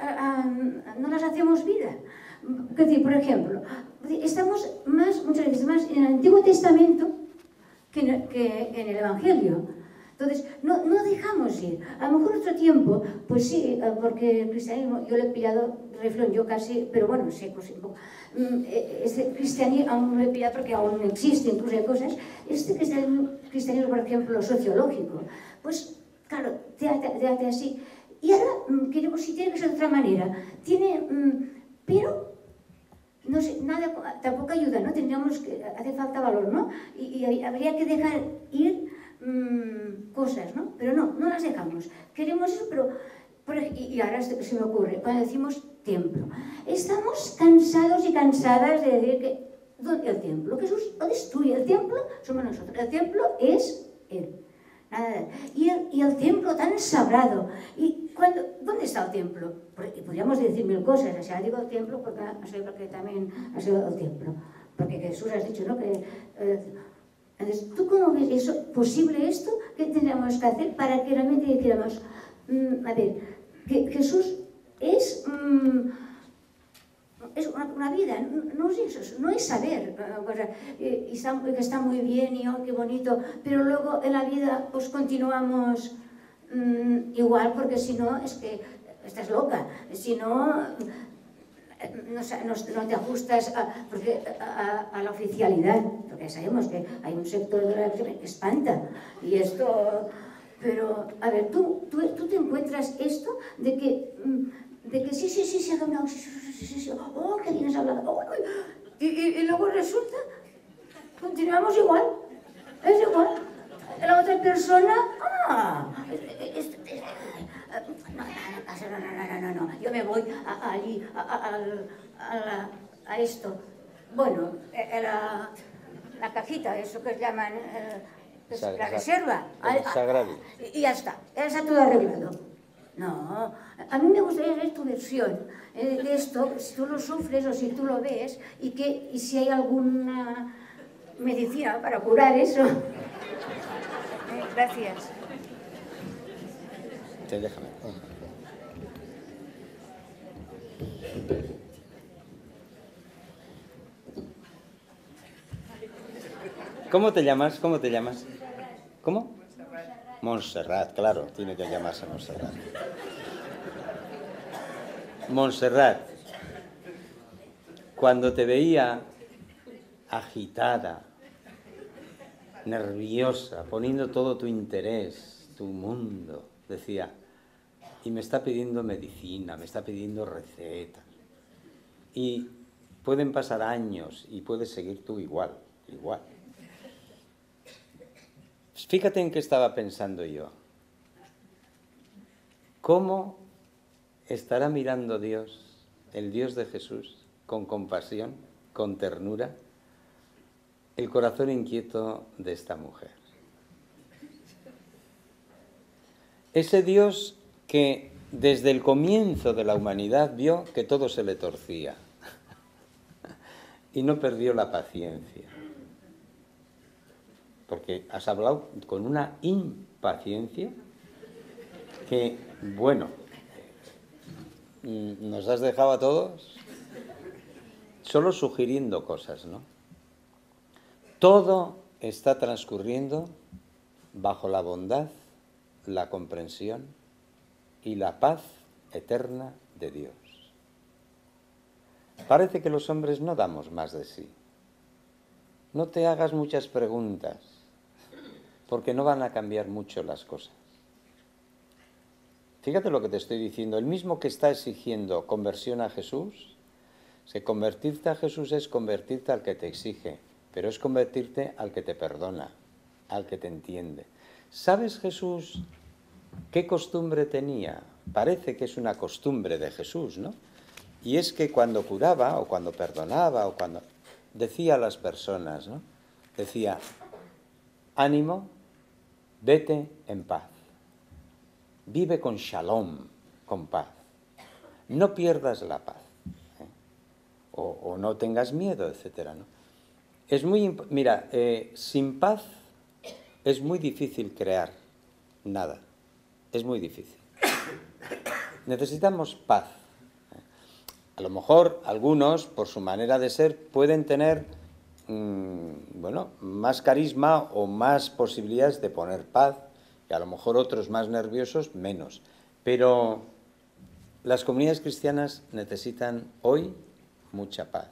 las hacemos vida? Es decir, por ejemplo, estamos muchas veces más en el Antiguo Testamento que en el Evangelio. Entonces, no dejamos ir. A lo mejor otro tiempo, pues sí, porque el cristianismo, yo le he pillado reflón, yo casi, pero bueno, sé, pues un poco. Este cristianismo aún no lo he pillado porque aún existe, incluso hay cosas. Este cristianismo, por ejemplo, sociológico, pues claro, te hace así. Y ahora queremos, si tiene que ser de otra manera, pero no sé, nada, tampoco ayuda, ¿no? Tendríamos que, hace falta valor, ¿no? Y habría que dejar ir cosas, ¿no? Pero no las dejamos. Queremos eso, pero... Y ahora se me ocurre, cuando decimos templo, estamos cansados y cansadas de decir que el templo, Jesús lo destruye, el templo somos nosotros, el templo es Él. Nada. Y el templo tan sagrado. ¿Dónde está el templo? Podríamos decir mil cosas. O sea, digo el templo porque también ha sido el templo. Porque Jesús ha dicho, ¿no? Que Entonces, ¿tú cómo ves eso? ¿Posible esto? ¿Qué tendríamos que hacer para que realmente dijéramos, a ver, que Jesús es una vida, no es eso, no es saber, que está muy bien y oh, qué bonito, pero luego en la vida pues continuamos igual, porque si no, es que estás loca, si no, no te ajustas a la oficialidad, porque sabemos que hay un sector de la que espanta, y esto, pero, a ver, ¿tú te encuentras esto de que sí, ha cambiado, sí, oh, qué bien has hablado, oh, y luego resulta, continuamos igual, es igual, la otra persona, no, yo me voy allí, a esto, bueno, la cajita, eso que llaman, la reserva, y ya está todo arreglado. No, a mí me gustaría ver tu versión de esto, si tú lo sufres o si tú lo ves, y si hay alguna medicina para curar eso. Gracias. Déjame. ¿Cómo te llamas? ¿Cómo te llamas? ¿Cómo? Montserrat, claro, tiene que llamarse Montserrat. Montserrat, cuando te veía agitada, nerviosa, poniendo todo tu interés, tu mundo, decía, y me está pidiendo medicina, me está pidiendo recetas. Y pueden pasar años y puedes seguir tú igual. Fíjate en qué estaba pensando yo. ¿Cómo estará mirando Dios, el Dios de Jesús, con compasión, con ternura, el corazón inquieto de esta mujer? Ese Dios que desde el comienzo de la humanidad vio que todo se le torcía y no perdió la paciencia. Porque has hablado con una impaciencia que, bueno, nos has dejado a todos solo sugiriendo cosas, ¿no? Todo está transcurriendo bajo la bondad, la comprensión y la paz eterna de Dios. Parece que los hombres no damos más de sí. No te hagas muchas preguntas, porque no van a cambiar mucho las cosas. Fíjate lo que te estoy diciendo. El mismo que está exigiendo conversión a Jesús, que convertirte a Jesús es convertirte al que te exige, pero es convertirte al que te perdona, al que te entiende. ¿Sabes Jesús qué costumbre tenía? Parece que es una costumbre de Jesús, ¿no? Y es que cuando curaba, o cuando perdonaba, o cuando decía a las personas, ¿no? Decía, ánimo, vete en paz. Vive con shalom, con paz. No pierdas la paz. O no tengas miedo, etcétera, ¿no? Es mira, sin paz es muy difícil crear nada. Es muy difícil. Necesitamos paz. A lo mejor algunos, por su manera de ser, pueden tener bueno, más carisma o más posibilidades de poner paz, y a lo mejor otros más nerviosos, menos. Pero las comunidades cristianas necesitan hoy mucha paz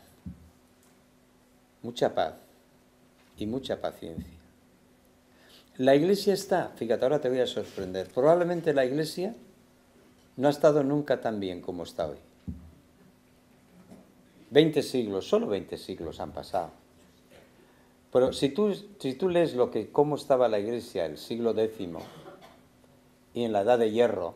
y mucha paciencia. La Iglesia está, fíjate, ahora te voy a sorprender, probablemente la Iglesia no ha estado nunca tan bien como está hoy. 20 siglos, solo 20 siglos han pasado. Pero si tú lees cómo estaba la Iglesia el siglo X y en la Edad de Hierro,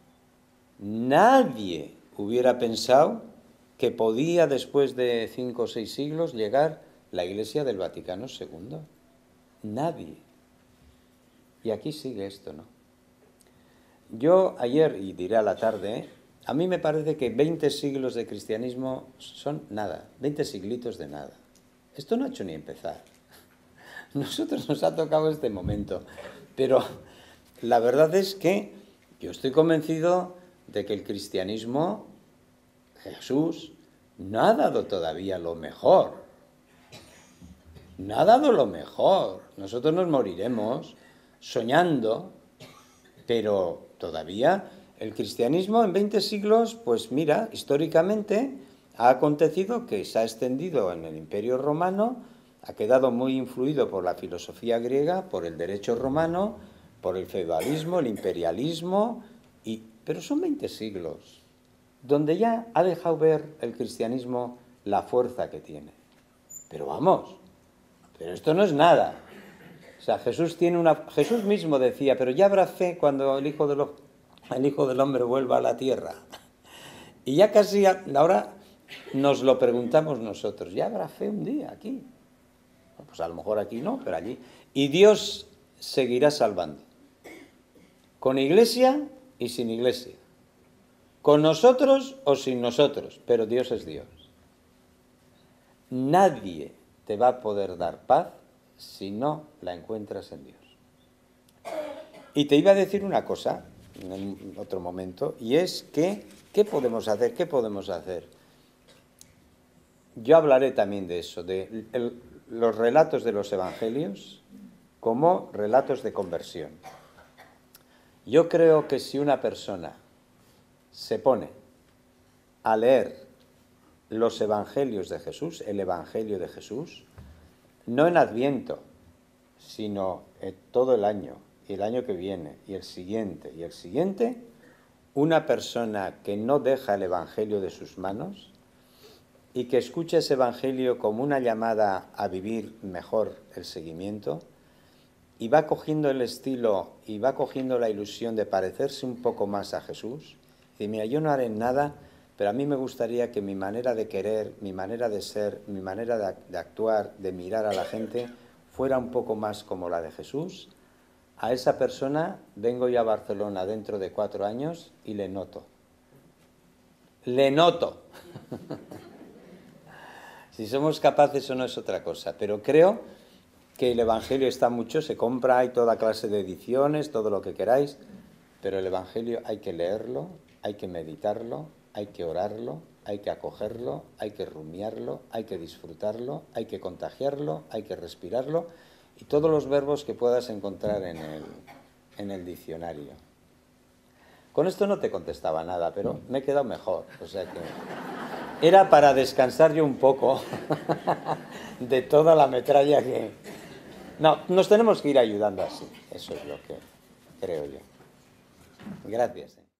nadie hubiera pensado que podía, después de 5 o 6 siglos, llegar la Iglesia del Vaticano II. Nadie. Y aquí sigue esto, ¿no? Yo ayer, y diré a la tarde, a mí me parece que 20 siglos de cristianismo son nada, 20 siglitos de nada. Esto no ha hecho ni empezar. nosotros nos ha tocado este momento. Pero la verdad es que yo estoy convencido de que el cristianismo, Jesús, no ha dado todavía lo mejor. No ha dado lo mejor. Nosotros nos moriremos soñando, pero todavía el cristianismo en 20 siglos, pues mira, históricamente ha acontecido que se ha extendido en el Imperio Romano, ha quedado muy influido por la filosofía griega, por el derecho romano, por el feudalismo, el imperialismo, pero son 20 siglos donde ya ha dejado ver el cristianismo la fuerza que tiene. Pero vamos, pero esto no es nada. O sea, Jesús mismo decía, pero ya habrá fe cuando el Hijo del Hombre vuelva a la tierra. Y ya casi ahora nos lo preguntamos nosotros, ¿ya habrá fe un día aquí? Pues a lo mejor aquí no, pero allí. Y Dios seguirá salvando. Con iglesia y sin iglesia. Con nosotros o sin nosotros, pero Dios es Dios. Nadie te va a poder dar paz si no la encuentras en Dios. Y te iba a decir una cosa en otro momento, y es que, ¿qué podemos hacer? ¿Qué podemos hacer? Yo hablaré también de eso, de los relatos de los evangelios como relatos de conversión. Yo creo que si una persona se pone a leer los evangelios de Jesús, el evangelio de Jesús, no en Adviento, sino todo el año, y el año que viene, y el siguiente, una persona que no deja el evangelio de sus manos y que escucha ese evangelio como una llamada a vivir mejor el seguimiento, y va cogiendo el estilo y va cogiendo la ilusión de parecerse un poco más a Jesús. Y mira, yo no haré nada, pero a mí me gustaría que mi manera de querer, mi manera de ser, mi manera de actuar, de mirar a la gente, fuera un poco más como la de Jesús. A esa persona vengo yo a Barcelona dentro de 4 años y le noto. Le noto. Si somos capaces o no es otra cosa, pero creo que el Evangelio está mucho, se compra, hay toda clase de ediciones, todo lo que queráis, pero el Evangelio hay que leerlo, hay que meditarlo, hay que orarlo, hay que acogerlo, hay que rumiarlo, hay que disfrutarlo, hay que contagiarlo, hay que respirarlo, y todos los verbos que puedas encontrar en el diccionario. Con esto no te contestaba nada, pero me he quedado mejor, o sea que era para descansar yo un poco de toda la metralla que... No, nos tenemos que ir ayudando así, eso es lo que creo yo. Gracias.